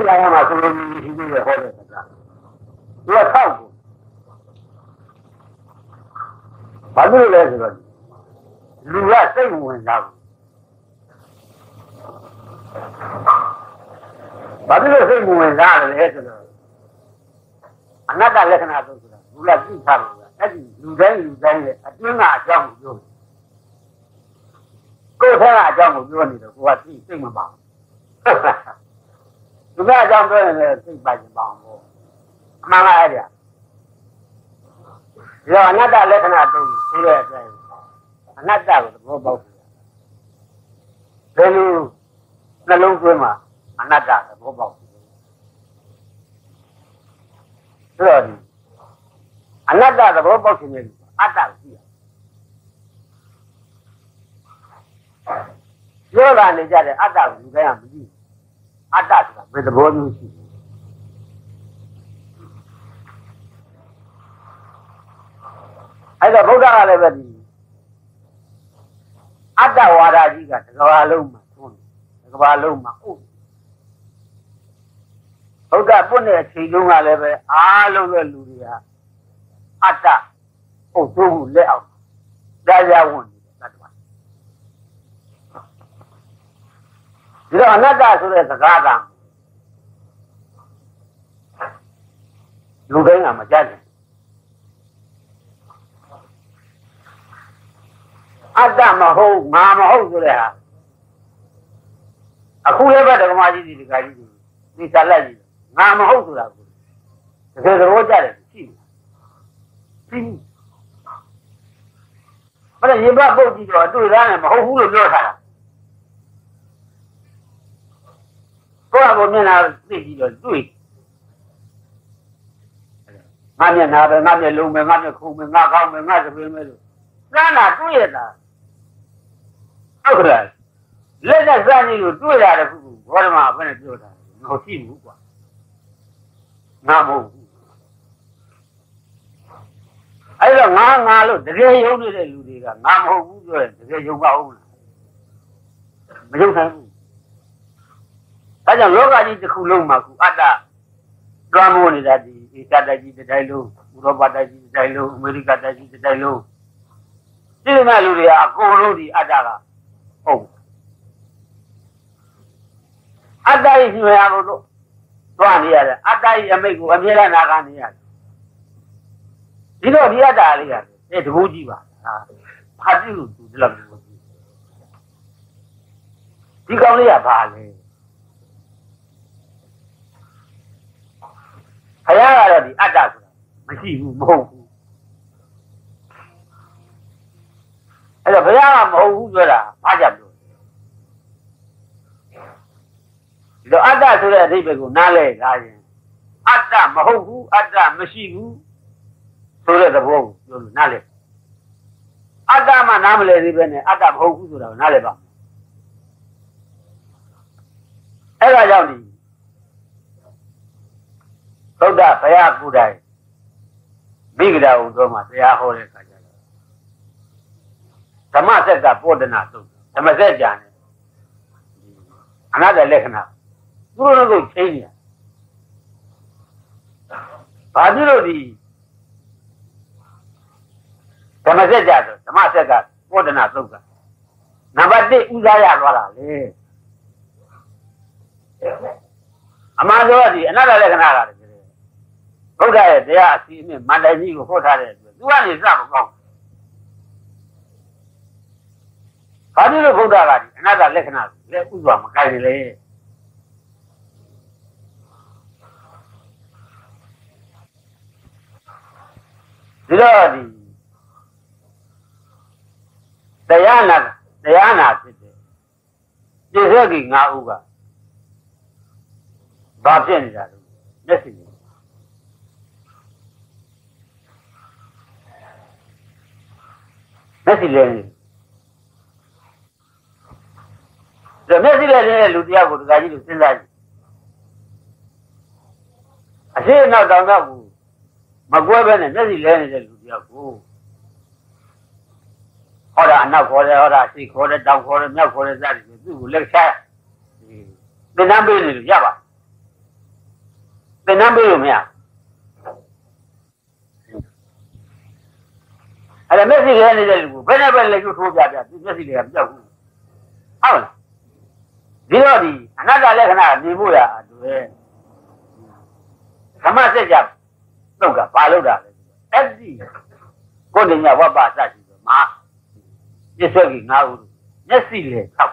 တရားမှာဆိုလို့ရှိသေးတယ်ဟောတဲ့စကားသူကဆောက်ကိုဘာလို့လဲဆိုတော့လူကစိတ်ဝင်စားဘူးဘာလို့စိတ်ဝင်စားလဲဆိုတော့အနတ္တလက္ခဏာတို့ဆိုတာလူကသိထားလို့အဲ့ဒီလူတိုင်းရဲ့အတွင်းကအကြောင်းကိုပြောကိုယ်ထဲကအကြောင်းကိုပြောနေတော့ကိုကသိမပါဘူးလူကအကြောင်းပြောရင်လည်းသိပါရင်ပါအောင်အမှန်ကအဲ့ဒါဒီတော့အနတ္တလက္ခဏာတို့သိတဲ့အတိုင်းအနတ္တကိုသဘောပေါက်တယ်ဘယ်လိုနှလုံးသွင်းမှာအနတ္တသဘောပေါက်တယ်ဆိုတော့အနတ္တသဘောပေါက်ခြင်းနဲ့အတ္တကိုသိရပြောတာနေကြတဲ့အတ္တကိုလူတိုင်းကမသိဘူးအတ္တဆိုတာဘယ်သဘောမျိုးရှိလဲအဲ့တော့ဗုဒ္ဓကလည်းပဲဒီအတ္တဝါဒကြီးကတစ်ကမ္ဘာလုံးမှာသွန်းတစ်ကမ္ဘာလုံးမှာအုပ်ဗုဒ္ဓပွင့်တဲ့အချိန်တုန်းကလည်းပဲအားလုံးတဲ့လူတွေကအတ္တအုပ်စိုးမှုလက်အောင်တရားဝင်နေတဲ့တတ်တော်ဒီတော့အနတ္တဆိုတဲ့စကားကလူတိုင်းကမကြိုက်ဘူးအတ္တမဟုတ်ငါမဟုတ်ဆိုတဲ့ဟာအခုလည်းပဲဓမ္မကြီးဒီကကြီးဒီစာလက်ကြီးငါမဟုတ်ဆိုတာကိုတကယ်သဘောကျတယ်ရှိဘူးဘာလဲရေဘပုတ်ကြည့်တော့အတွေ့သားနဲ့မဟုတ်ဘူးလို့ပြောထားတာကိုယ့်အကိုမျက်နှာသိကြည့်တော့တွေ့ငါမျက်နှာပဲငါမျက်လုံးပဲငါမျက်ခုံးပဲငါကောင်းပဲငါသပင်းပဲလို့သာနာတွေ့ရတာဟုတ်ကဲ့လက်နဲ့စနေလို့တွေ့ရတယ်ခုဘောဓမဘယ်နဲ့ပြောတာမဟုတ်ရှိဘူးကွာငါမဟုတ်ဘူးအဲ့တော့ငါလို့တကယ်ယုံနေတဲ့လူတွေကငါမဟုတ်ဘူးပြောရင်တကယ်ယုံပါဦးလားမယုံနိုင်ဘူးဒါကြောင့်လောကကြီးတစ်ခုလုံးမှာခုအတ္တတွားမိုးနေတာဒီဧကတိုက်ကြီးတစ်တိုင်းလုံးဥရောပတိုက်ကြီးတစ်တိုင်းလုံးအမေရိကတိုက်ကြီးတစ်တိုင်းလုံးဒီမဲ့လူတွေကအကုန်လုံးဒီအတ္တကဟုတ်အတ္တရဲ့ညွှန်ရလို့တွားနေရတယ်အတ္တရဲ့အမိတ်ကိုအမြဲတမ်းနာခံနေရတယ်ဒီတော့ဒီအတ္တလေးရတယ်တကူကြီးပါဖာတိလို့သူဒီလောက်တကူကြီးဒီကောင်လေးကဘာလဲဘုရားကတော့ဒီအတ္တဆိုတာမရှိဘူးမဟုတ်ဘူးအဲ့တော့ဘုရားကမဟုတ်ဘူးပြောတာဘာကြောင့်ပြောဒီတော့အတ္တဆိုတဲ့အဓိပ္ပာယ်ကိုနားလဲလာရင်အတ္တမဟုတ်ဘူးအတ္တမရှိဘူးဆိုတဲ့သဘောကိုပြောလို့နားလဲအတ္တမှနားမလဲသေးပဲနဲ့အတ္တမဟုတ်ဘူးဆိုတာကိုနားလဲပါအဲ့ဒါကြောင့်ဒီသုဒ္ဓဘုရားကိုယ်တိုင်မိဂဒာဥတော်မှာတရားဟောတဲ့အခါကျတော့ဓမ္မစက်ကပောဒနာသုတ်ဓမ္မစက်ကြံတယ်အနတ္တလက္ခဏာသူတို့တို့ချင်းနေဘာဖြစ်လို့ဒီဓမ္မစက်ကြဆိုဓမ္မစက်ကပောဒနာသုတ်ကနံပါတ်1ဥစားရသွားတာလေအမှန်ဆိုဒီအနတ္တလက္ခဏာကလည်းဘုရားရဲ့တရားအစီအမင်းမန္တကြီးကိုဟောထားတဲ့အတွက်သူကနေစမကောင်းဘာဖြစ်လို့ဘုရားကဒီအနတ္တလက္ခဏာကိုလည်းဥစွာမကိုင်လေဒီတော့ဒီတရားနာဖြစ်တယ်ပြည့်စုံကြီး၅ဦးကဘာဖြစ်နေတာလဲမျက်စိမျက်စိလဲနေမျက်စိလဲနေတဲ့လူတရားကိုတခါကြီးလို့စဉ်းစားကြည့်အရှိအနောက်တောင်တော့မကွဲပဲနဲ့မျက်စိလဲနေတဲ့လူတရားကိုဟောတာအနောက်ခေါ်တယ်ဟောတာရှေ့ခေါ်တယ်တောင်ခေါ်တယ်မြောက်ခေါ်တယ်စသည်ဖြင့်သူ့ကိုလက်ချသင်္นานပေးနေလို့ရပါเป็นน้ำไปรู้ไหมอ่ะอะไรไม่สิเลยนี่เลยลูกเป็นอะไรเลยก็โทรပြပြဒီမျက်စိတွေကမကြောက်ဘူးဟုတ်လားဒီတော့ဒီအနတ္တလက္ခဏာနေဖို့ရအတွက်ဓမ္မစကြာတော့ကဘာလို့တာလဲအဲ့ဒီကိုယ်ဉာဏ်ဝပ္ပစရှိဆိုမှာပြစ္ဆွဲကြီး၅ဦးမျက်စိလေ၆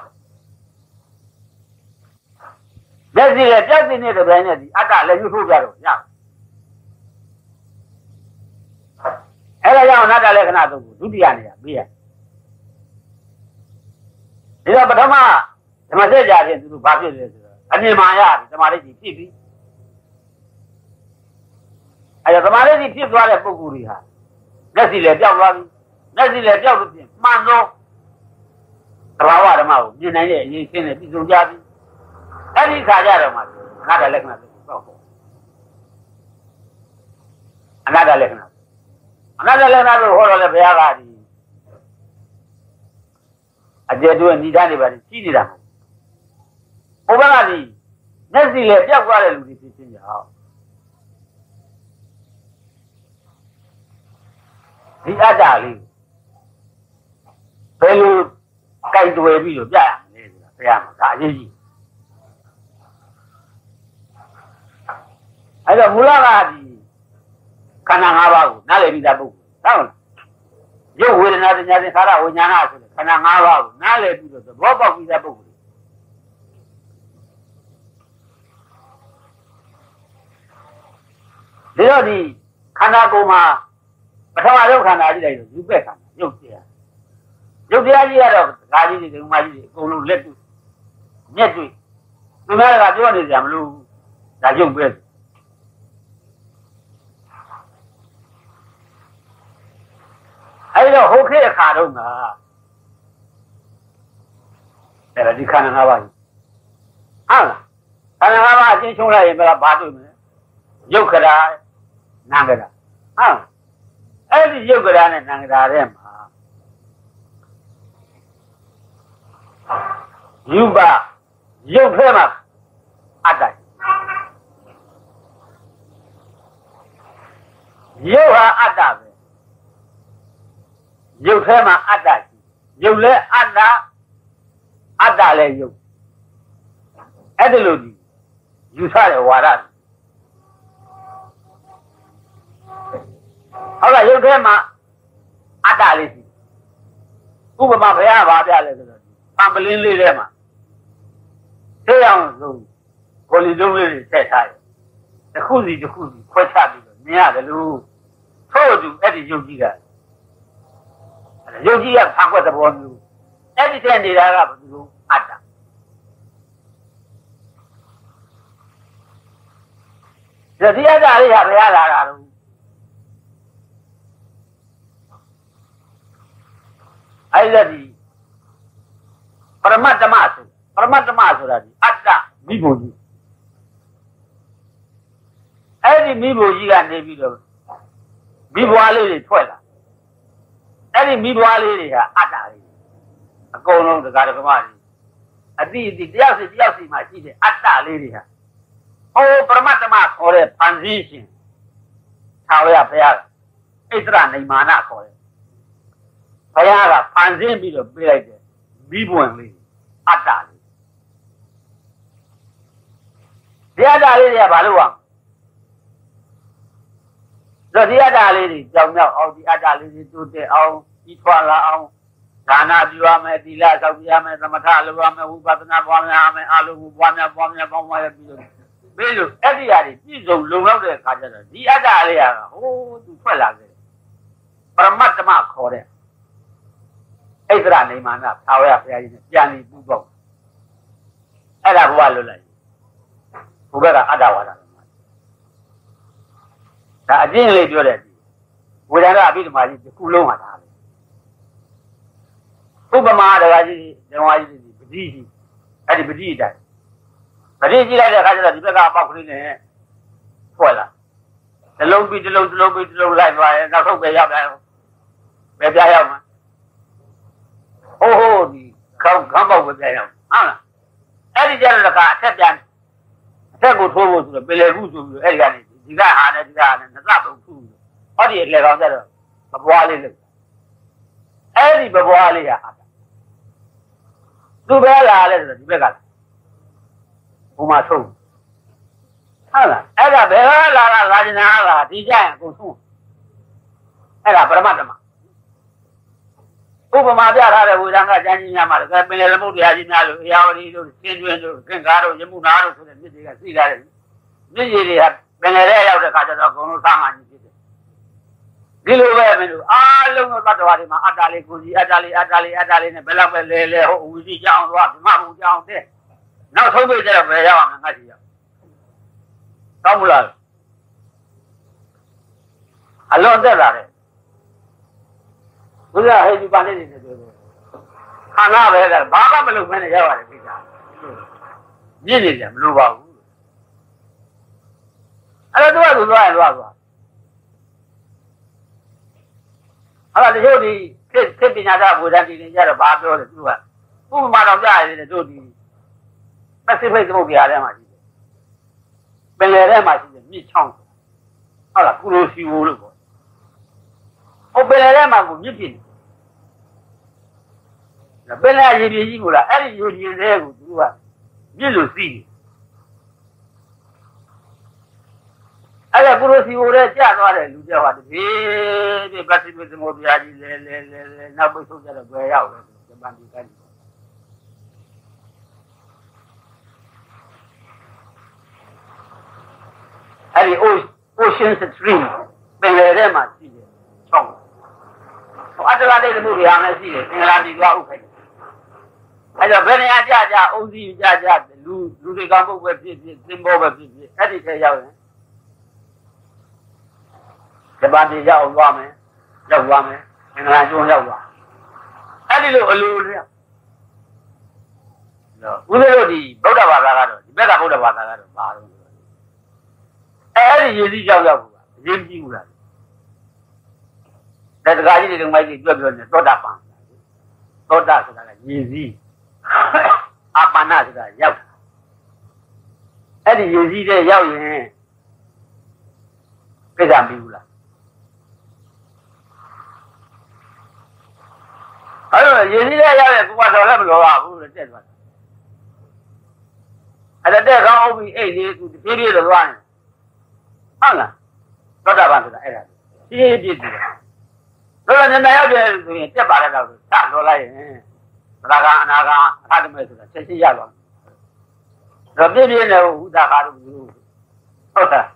မျက်စိလေပြောက်တဲ့တဲ့ဘယ်နဲ့ဒီအတ္တလည်းယူထိုးပြတော့ရအဲ့ဒါကြောင့်အနတ္တလက္ခဏာသုံးခုဒုတိယနေရာပြီးရဒီတော့ပထမဓမ္မစကြာဖြင့်သူတို့ဘာဖြစ်လဲဆိုတော့အမြင်မှန်ရပြီဓမ္မလေးကြီးဖြစ်ပြီအဲ့တော့ဓမ္မလေးကြီးဖြစ်သွားတဲ့ပုဂ္ဂိုလ်တွေဟာမျက်စိလည်းပြောက်သွားပြီမျက်စိလည်းပြောက်လို့ပြင်မှန်သောသဘာဝဓမ္မကိုမြင်နိုင်တဲ့အရေးရှင်းနဲ့ပြည်စုံကြပြီအဲ့ဒီခါကြတော့မှအနတ္တလက္ခဏာကိုပေါ့အနတ္တလက္ခဏာအနတ္တလက္ခဏာကိုဟောတော့လေဘုရားကဒီအကျေတွင်းဏိဒာနေပါလိရှိနေတာဘုရားကဒီမျက်စိလည်းပြောက်သွားတဲ့လူတွေဖြစ်ချင်းကြအောင်ဒီအတ္တလေးဘယ်လိုကြိုက်တွေ့ပြီးတော့ပြရမလဲဆိုတာဘုရားမှာဒါအရေးကြီးအဲ့တော့မူလကဒီခန္ဓာ၅ပါးကိုနားလည်ပြီးသားပုဂ္ဂိုလ်ဟုတ်လားရုပ်ဝေဒနာသညာသင်္ခါရဝိညာဏဆိုတဲ့ခန္ဓာ၅ပါးကိုနားလည်ပြီးတော့သဘောပေါက်ပြီးသားပုဂ္ဂိုလ်ဒီတော့ဒီခန္ဓာကိုယ်မှာပထမဆုံးခန္ဓာကြီးလိုက်ဆိုယူပက်ခန္ဓာရုပ်တရားရုပ်တရားကြီးကတော့ဓာကြီးတွေဒုမကြီးတွေအကုန်လုံးလက်တွေ့မျက်တွေ့သူများကပြောနေကြမလို့ဒါရုပ်ပဲအဲ့တော့ဟုတ်ခေအခါတော့ငါအဲ့ဒါဒီခန္ဓာ၅ပါးကြီးဟုတ်လားခန္ဓာ၅ပါးအချင်းချုံးလိုက်ရင်ဘာတွေ့မလဲရုပ်ခရာနာမ်ခရာဟုတ်အဲ့ဒီရုပ်ခရာနဲ့နာမ်ခရာထဲမှာယူပါရုပ်ထဲမှာအတ္တရုပ်ဟာအတ္တပဲရုပ်ထဲမှာအတ္တရှိရုပ်လည်းအတ္တအတ္တလည်းရုပ်အဲ့ဒါလို့ဒီယူဆတဲ့ဝါဒဟုတ်လားရုပ်ထဲမှာအတ္တလေးရှိဥပမာဘုရားဘာပြလဲဆိုတော့ပံပလင်းလေးထဲမှာသိအောင်ဆိုကိုလီလုံးလေးတွေဆက်ထားတယ်တစ်ခုစီတစ်ခုစီခွဲခြားပြီးတော့မြင်ရတယ်လို့ထို့သူအဲ့ဒီရုပ်ကြီးကရုပ်ကြီးကဖန်ခွက်သဘောမျိုးအဲ့ဒီတဲ့နေတာကဘယ်လိုအတ္တဒီအတ္တလေးကဘယ်ရလာတာတော့အဲ့ဒါဒီပရမတ္တမဆိုတာဒီအတ္တမိဘကြီးအဲ့ဒီမိဘကြီးကနေပြီးတော့မိဘွားလေးတွေထွက်လာအဲ့ဒီမိဘွားလေးတွေကအတ္တလေးအကုန်လုံးတရားဓမ္မတွေအတိတယောက်စီမှရှိတဲ့အတ္တလေးတွေဟာဟိုပရမတ္တမခေါ်တဲ့ဖန်ဆင်းရှင်သာဝရဘုရားဣသရနိမာနခေါ်တယ်ဘုရားကဖန်ဆင်းပြီးတော့ပြလိုက်တယ်မိဘဝင်လေးအတ္တလေးဒီအတ္တလေးတွေကဘာလို့အောင်ဒီအတ္တလေးတွေကြောင်မြောက်အောင်ဒီအတ္တလေးတွေတိုးတက်အောင်ကြီးထွားလာအောင်ဒါနပြုရမယ်သီလဆောက်ရမယ်သမထလုပ်ရမယ်ဝိပဿနာပွားများရမယ်အလုံးပွားများပေါင်းများပြီးလို့အဲ့ဒီအရာတွေပြည့်စုံလုံလောက်တဲ့အခါကျတော့ဒီအတ္တလေးကဟိုးသူထွက်လာခဲ့ပရမတ္တမခေါ်တဲ့ဣသရနိမာနသာဝရဘုရားကြီးနဲ့ပြန်ပြီးပူပေါက်အဲ့ဒါဘုရားလွတ်လိုက်ဘုရားကအတ္တဝါဒဒါအကျဉ်းလေးပြောတဲ့ဝေဒနာအဘိဓမ္မာကြီးတစ်ခုလုံးဟာဒါပဲဥပမာတရားကြီးဓမ္မကြီးပတိကြီးအဲ့ဒီပတိတိုင်းပတိကြီးလိုက်တဲ့အခါကျတော့ဒီဘက်ကအပေါက်ကလေးနဲ့ဖွဲ့လာတလုံးပြီးတလုံးလိုက်သွားရင်နောက်ထုတ်ပဲရောက်တယ်ပဲပြရောက်မှာဟိုးဒီခေါင်းပေါက်ပဲပြရောက်ဟုတ်လားအဲ့ဒီကျတော့ကအထက်တက်ကိုထိုးဖို့ဆိုတော့ပင်လယ်ကူဆိုပြီးအဲ့ဒီကနေဒီကဟာနဲ့ဒီကဟာနဲ့နှစ်သက်ပုံခုဟောဒီလေကောင်ကျတော့မပွားလေးလို့အဲ့ဒီမပွားလေးကအတ္တသူပဲလာလဲဆိုတော့ဒီဘက်ကဘုံမှာဆုံးဟုတ်လားအဲ့ဒါဘယ်လာကျင်နာလာဒီကြရင်အကုန်ဆုံးအဲ့ဒါပရမတ္တမဥပမာပြထားတဲ့ဝေဒံကကျမ်းကြီးများမှာလည်းပင်လယ်သမုဒ္ဒရာကြီးများလို့အရာဝတီတို့စင်တွင်တို့ကင်္ကာတို့ယမုနာတို့ဆိုတဲ့မြစ်တွေကစီးလာတယ်မြစ်ကြီးတွေကပင်လယ်ထဲရောက်တဲ့ခါကျတော့အကုန်လုံးဆားမှကြီးဖြစ်တယ်ဒီလိုပဲမင်းတို့အားလုံးသောတ attva တွေမှာအတ္တလေးကိုကြီးအတ္တလေးနဲ့ဘယ်လောက်ပဲလဲဟိုဝီစီကြောင်းသွားဓမ္မဘုံကြောင်းတဲ့နောက်ဆုံးပြည့်တဲ့ဘယ်ရောက်အောင်ငါကြည့်ရကောင်းမလားအလွန်သက်လာတယ်ဘုရားဟဲ့ဒီပါနေနေတယ်ခန္ဓာပဲကဘာမှမလုပ်မနဲ့ရောက်ရတယ်ကိစ္စမြင့်နေတယ်မလိုပါဘူးအဲ့တော့သူကသွားရင်သွားအဲ့ဒါတချို့ဒီခေတ်ပညာသားဘုရားတည်နေကြတော့ဘာပြောလဲသူကဥပမာတော်ကြားရတယ်တို့ဒီပစိဖိတ်သမုဒ္ဒရာထဲမှာရှိတယ်ပင်လယ်ထဲမှာရှိတယ်မြစ်ချောင်းဟုတ်လားကုလိုစီဝိုလို့ပေါ့ဟိုပင်လယ်ထဲမှာကိုမြစ်ပြင်ပင်လယ်ရေပြင်ကြီးကိုလားအဲ့ဒီရေပြင်ထဲကိုသူကမြစ်လို့စီးအဲ့ဒါကုလိုစီဝိုထဲကျသွားတယ်လူကြောက်တာဒီပစိဖိတ်သမုဒ္ဒရာကြီးလဲနောက်ပိတ်ဆုံးကြတော့ဘယ်ရောက်လဲဂျပန်ပြည်ကအဲ့ဒီ ocean stream ပင်လယ်ထဲမှာရှိတယ်ချောင်းအတ္တလာတဲ့သမုဒ္ဒရာနဲ့ရှိတယ်သင်္ကလာပြည်သွားဥခိုက်အဲ့တော့ဘယ်နေရာကြအုံးစီကြလူတွေကောင်းပုတ်ပဲဖြစ်သင်္ဘောပဲဖြစ်အဲ့ဒီထဲရောက်ရင်ဂျပန်ပြည်ရောက်သွားမယ်သင်္ကလာကျွန်းရောက်သွားအဲ့ဒီလိုအလိုလျောက်ဦးဇင်းတို့ဒီဗုဒ္ဓဘာသာကတော့ဒီဘက်ကဗုဒ္ဓဘာသာကတော့ပါတော့အဲ့ဒီရည်စည်းကြောက်ဘူးကအရေးကြီးဘူးလားတက္ကကြီးတွေမိုက်ကြီးကြွပြောနေသောတာပန်သောတာဆိုတာကရည်စည်းအာပန္နဆိုတာရောက်အဲ့ဒီရည်စည်းတဲ့ရောက်ရင်ကိစ္စမပြီးဘူးလားအဲ့တော့ရည်စည်းတဲ့ရောက်ရင်ကိုကတော့လည်းမလိုပါဘူးလို့တက်သွားတယ်အဲ့ဒါတက်ကောင်းအောင်ပြီးအဲ့ဒီသူတပြေးတော့သွားနေဟုတ်လားသောတာပန်ဆိုတာအဲ့ဒါရှင်းပြည့်တယ်လောကနဲ့ရောက်တယ်ဆိုရင်တက်ပါတဲ့တော့စတော်လိုက်ရင်သရဂံအနာဂံအထာတမေဆိုတာချက်ရှိရသွားတယ်ပြည့်နေဥဒါခါတို့ဟုတ်လား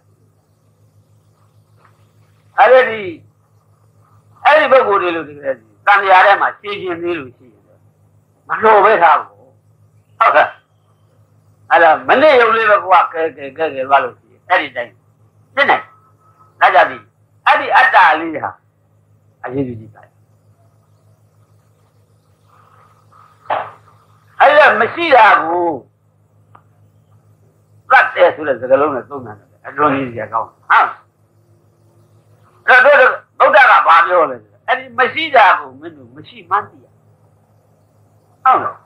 အဲ့ဒီပုဂ္ဂိုလ်တွေလို့ဒီကလေးတန်ရာထဲမှာရှင်းရှင်းသေးလို့ရှိရင်မလို့ပဲထားဘူးဟုတ်လားအဲ့ဒါမနေ့ရုံလေးပဲကိုကကဲသွားလို့ရှိရင်အဲ့ဒီတိုင်းဖြစ်နိုင်ဒါကြပြီအဲ့ဒီအတ္တလေးဟာအရေးကြီးပါတယ်အဲ့ဒါမရှိတာကိုသတ်တယ်ဆိုတဲ့စကားလုံးနဲ့သုံးတယ်အလွန်ကြီးကြကောင်းဟုတ်အဲ့တော့ဗုဒ္ဓကဘာပြောလဲအဲ့ဒီမရှိတာကိုမင်းတို့မရှိမှန်းသိရဟုတ်လား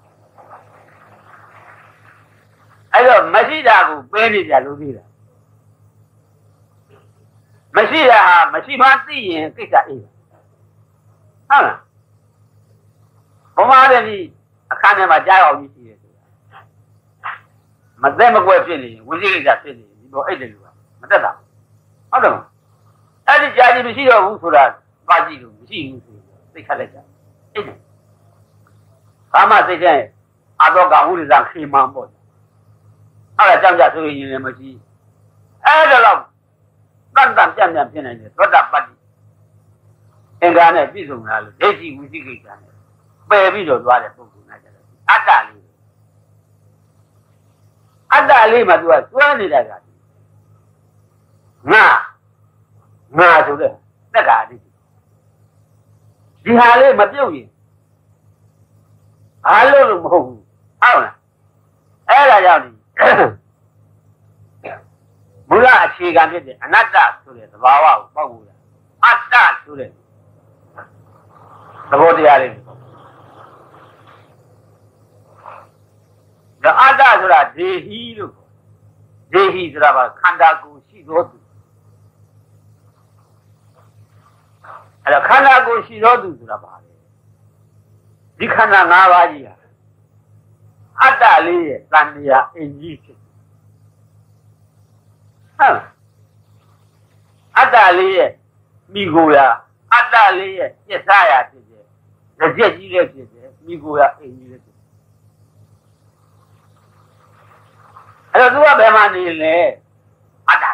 အဲ့တော့မရှိတာကိုပေးနေကြလို့သိတာမရှိတာဟာမရှိမှသိရင်ကိစ္စအေးဟုတ်လားဘုမားတဲ့ဒီအခန်းထဲမှာကြားအောင်ကြီးရှိတယ်ဆိုတာမသက်မကွက်ဖြစ်နေရင်ဝိသိကိစ္စဖြစ်နေရင်ဒီတော့အဲ့တယ်လို့မတက်တာဟုတ်တယ်အဲ့ဒီကြားကြီးမရှိတော့ဘူးဆိုတာပါကြည့်လို့မရှိဘူးဆိုသိခတ်လိုက်ကြအဲ့ဒါဘာမှသိတဲ့အတော့ကဝိရိဇံခေမံပေါ့အဲ့ဒါကြောင့်ကြဆိုရင်လည်းမရှိအဲ့ဒါတော့တန်ပြန့်ဖြစ်နိုင်တယ်သောတာပတ္တိအင်္ဂါနဲ့ပြည့်စုံလာလို့ဒိဋ္ဌိဝိသိကိစ္စနဲ့ပယ်ပြီးတော့သွားတဲ့ပုဂ္ဂိုလ်နဲ့ကြတယ်အတ္တလေးမှာသူကစွဲနေတာကငါဆိုတဲ့တက္ကာတိဒီဟာလေးမပြုတ်ရင်အားလို့မဟုတ်ဘူးဟုတ်လားအဲ့ဒါကြောင့်ဒီမူလအခြေခံဖြစ်တဲ့အနတ္တဆိုတဲ့သဘာဝကိုပေါက်ဖို့အတ္တဆိုတဲ့သဘောတရားလေးဒါအတ္တဆိုတာဒေဟီလို့ဟိဆိုတာပါခန္ဓာကိုယ်ရှိတော်သူအဲ့တော့ခန္ဓာကိုယ်ရှိတော်သူဆိုတာပါလေဒီခန္ဓာ၅ပါးကြီးဟာအတ္တလေးရဲ့တန်မြာအင်ကြီးဖြစ်ဟုတ်အတ္တလေးရဲ့မိကိုရာအတ္တလေးရဲ့ပြစ္ဆာရာဖြစ်တယ်ကြက်ကြီးလည်းဖြစ်တယ်မိကိုရာအင်ကြီးလည်းဖြစ်တယ်အဲ့တော့သူကဘယ်မှာနေလဲအတ္တ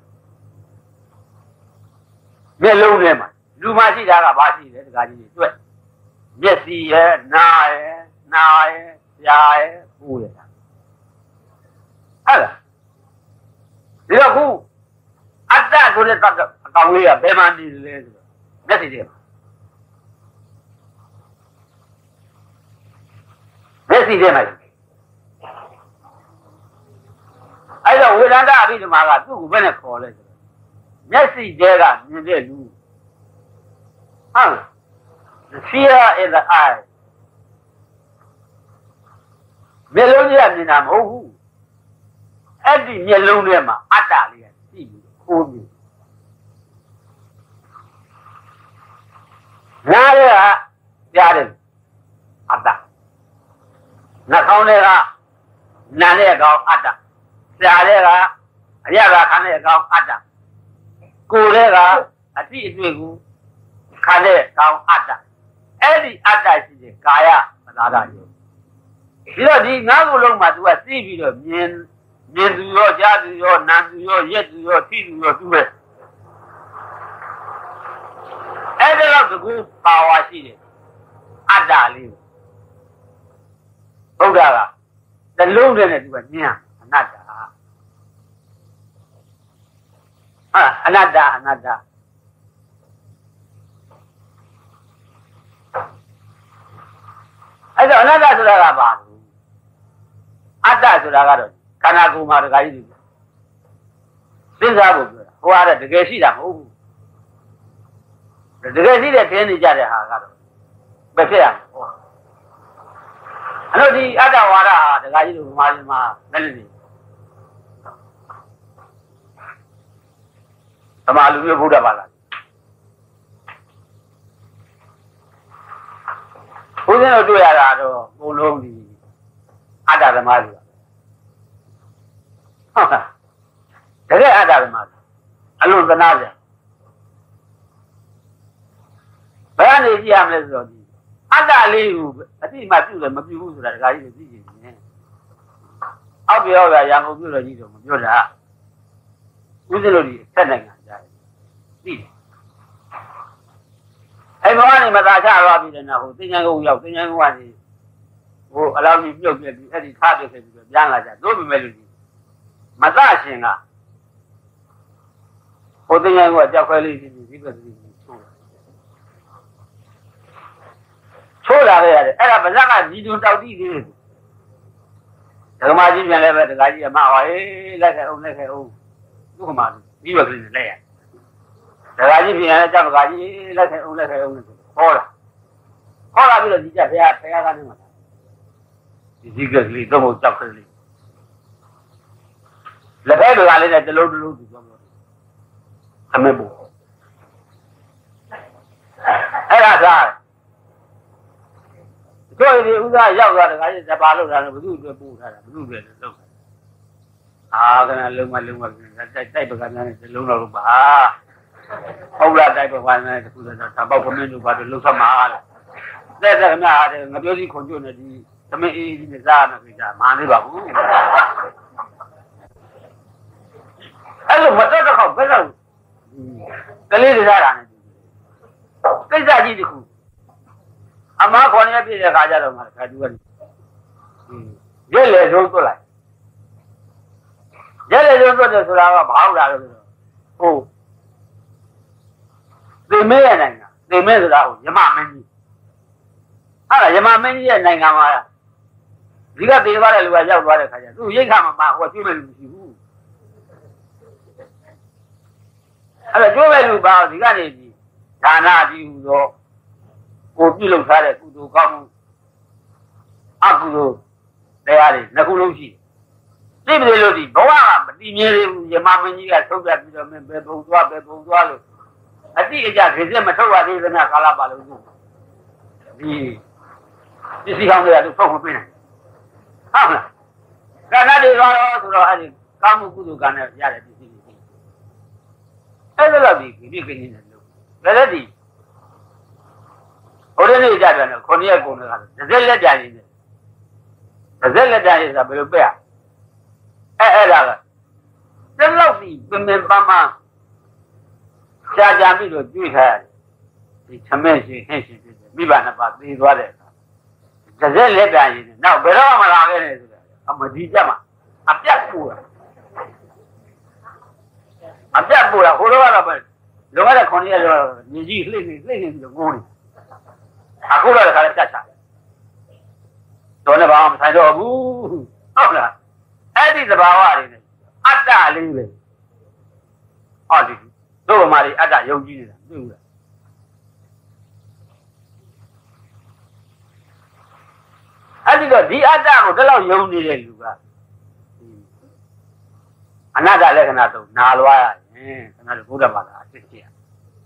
မျက်လုံးထဲမှာလူမရှိတာကဘာရှိလဲတခါကြီးတွေ့မျက်စိရဲ့နားရဲ့ကြားရဲ့ပူရဲ့ဟုတ်လားဒီတော့ခုအတ္တဆိုတဲ့တတ်အကောင်လေးကဘယ်မှာနေလဲဆိုတော့မျက်စိထဲမှာအဲ့တော့ဝေဒနာအဘိဓမ္မာကသူ့ကိုဘယ်နဲ့ခေါ်လဲဆိုတော့မျက်စိထဲကမြင်တဲ့လူဟုတ် The fear in the eye မျက်လုံးကြီးကမြင်တာမဟုတ်ဘူးအဲ့ဒီမျက်လုံးထဲမှာအတ္တလေးကရှိပြီးခိုးပြီးနားရဲကကြားတယ်အတ္တနှာခေါင်းထဲကနာတဲ့ကောင်အတ္တရှားတဲ့ကအရသာခံတဲ့ကောင်အတ္တကိုယ်တဲ့ကအတိအတွေ့ကိုခံတဲ့ကောင်အတ္တအဲ့ဒီအတ္တရှိတဲ့ကာယပဒါဒယောဒီတော့ဒီငါးခုလုံးမှာ तू ကသိပြီးတော့မြင်သူရောကြားသူရောနားသူရောရက်သူရောသိသူရောသူပဲအဲ့ဒါတော့ဒီကူပါဝါရှိတယ်အတ္တလေးဘုရားကတလုံးတည်းနဲ့ तू ကညံ့အနတ္တအနတ္တအဲ့တော့အနတ္တဆိုတာကဘာလဲအတ္တဆိုတာကတော့ခန္ဓာကိုယ်မှာတခါကြီးစဉ်းစားဖို့ပြောတာဟိုအားတကယ်ရှိတာမဟုတ်ဘူးတကယ်ရှိတဲ့ထင်းနေကြတဲ့ဟာကတော့ပဲဖြစ်ရမှာဟောအဲ့တော့ဒီအတ္တဝါဒဟာတခါကြီးတို့မှာလည်းနေသမာလူမျိုးဗုဒ္ဓဘာသာဘုရားတို့တွေ့ရတာတော့ဘုံလုံးဒီအတ္တသမားတွေပါဟုတ်လားတကယ်အတ္တသမားအလွန်သနာကြဘယ်ကနေကြည့်ရမလဲဆိုတော့ဒီအတ္တလေးကိုအတိမပြုတယ်မပြုဘူးဆိုတာတခါကြီးသိကြည့်နေအောက်ပြောရရံကုန်ပြုလို့ကြီးတော့မပြောတာဦးဇင်းတို့ဒီဆက်နိုင်ငံကြားတယ်သိတယ်အဲ့ဘဝနေမသာချသွားပြီတဲ့နော်ဟိုသင်္ချန်ကုန်းရောက်သင်္ချန်ကုန်းကနေဟိုအလောင်းကြီးပြုတ်ပြပြီးအဲ့ဒီထားပြခဲ့ပြီးတော့ပြန်လာကြတို့ပြီမဲ့လူကြီးမသရှင်ကဟိုသင်္ချန်ကုန်းကကြောက်ခွဲလေးကြီးဒီကစီချိုးလာခဲ့ရတယ်အဲ့ဒါဗဇက်ကညီတွန်တောက်တိသေးတယ်ဓမ္မကြီးပြန်လဲပဲတခါကြီးအမဟောဟေးလက်ခဲ့အောင်ဒုက္ခမှာပြီးရွက်ကလေးနဲ့လက်ရဒကာကြီးပြန်လဲကြောက်ဒကာကြီးလက်ခဲ့အောင်ဟောလာပြီးတော့ဒီကြဘုရားကနေမှာဒီကြီးကလေးတော့ကြောက်ခလေးလက်ဖက်တွေကလေးနဲ့တလုံးသူပြောအမေဘူးအဲ့ဒါစားတို့ဒီဥစားရောက်သွားတယ်ခါကြီးဇပါလောက်တာတော့ဘုသူ့အတွက်ပို့ထားတာဘုသူ့အတွက်လောက်တာကနလုံးမတိုက်ပကန်းနဲ့ဒီလုံးတော့ပါဟုတ်လားတိုက်ပကန်းနဲ့တခုတော့ဓာပေါက်ခမင်းတို့ဘာလို့လှုပ်ဆက်မှာလဲတဲ့ခမရတယ်ငပြောစီခွန်ကျွတ်နေဒီသမင်းအေးကြီးနဲ့စားနေပြီစားမာနေပါဘူးအဲ့လိုမတက်တော့ဘယ်တော့ကလေးတွေစားတာနဲ့ကိစ္စကြီးတခုအမခေါ်နေပြည့်တဲ့ခါကျတော့မှခါတူကရက်လေဆုံးသွတ်လိုက်ရက်လေဆုံးသွတ်တယ်ဆိုတာကဘာဟုတ်လားလို့ဆိုတော့ဟုတ်သေမဲရဲ့နိုင်ငံသေမဲဆိုတာဟုတ်ယမမင်းကြီးဟာယမမင်းကြီးရဲ့နိုင်ငံမှာဒီကသေသွားတဲ့လူကရောက်သွားတဲ့ခါကျသူရိတ်ခါမှာဟိုကျွေးမဲ့လူမရှိဘူးအဲ့တော့ကျွေးမဲ့လူပါဒီကနေဒီဒါနပြီးဟူသောကိုပြုလုပ်ထားတဲ့ကုသိုလ်ကောင်းမှုအကုသိုလ်တရားတွေနှစ်ခုလုံးရှိတယ်သိပြီလို့ဒီဘဝကမတည်မြဲသေးဘူးယမမင်းကြီးကထုတ်ပြပြီးတော့မင်းဘယ်ပုံသွားလို့အတိအကျခေစစ်မထုတ်ရသေးသမျှကာလပါလို့ဒီပစ္စည်းကောင်းတွေကသူထုတ်မပေးနိုင်ဟုတ်လားကဏ္ဍတွေတော့ဆိုတော့အဲ့ဒီကာမှုကုသိုလ်ကံနဲ့ရတဲ့ပစ္စည်းတွေအဲ့ဒါတော့ဒီကိကိနေတယ်လို့လည်းဒီဟိုနေ့ကြတယ်နော်9ရက်ကုန်တယ်ကတစ်စက်လက်ကြရည်တယ်တစ်စက်လက်ကြရည်ဆိုတာဘယ်လိုပဲ့အဲ့ဒါကတက်လောက်ပြီးပင်ပန်းကြာပြီးတော့ကြွေးထားရတယ်ဒီသမက်ရှင်ဟဲ့ရှင်ဖြစ်တယ်မိဘနှစ်ပါးသေသွားတဲ့အခါတစ်စက်လက်ကြရည်နဲ့နောက်ဘယ်တော့မှလာခဲ့တယ်ဆိုတာအမဒီကြမှာအပြတ်ပူတာဟိုတော့ပဲလောကတဲ့9ရက်တော့ညီကြီးလှိမ့်နေပြီးတော့ငိုးနေအခုတော့ခါလည်းတက်ချတော်နေပါမဆိုင်တော့ဘူးဟုတ်လားအဲ့ဒီသဘာဝတွေနဲ့အတ္တလေးပဲဟောဒီတို့ဗမာတွေအတ္တယုံကြည်နေတာသိဘူးလားအဲ့ဒီတော့ဒီအတ္တကိုဒီလောက်ယုံနေတဲ့လူကအနတ္တလက္ခဏာသုံးနာလွားရရင်ခဏတို့ဘုရားဘာသာအစ်စ်ကြည့်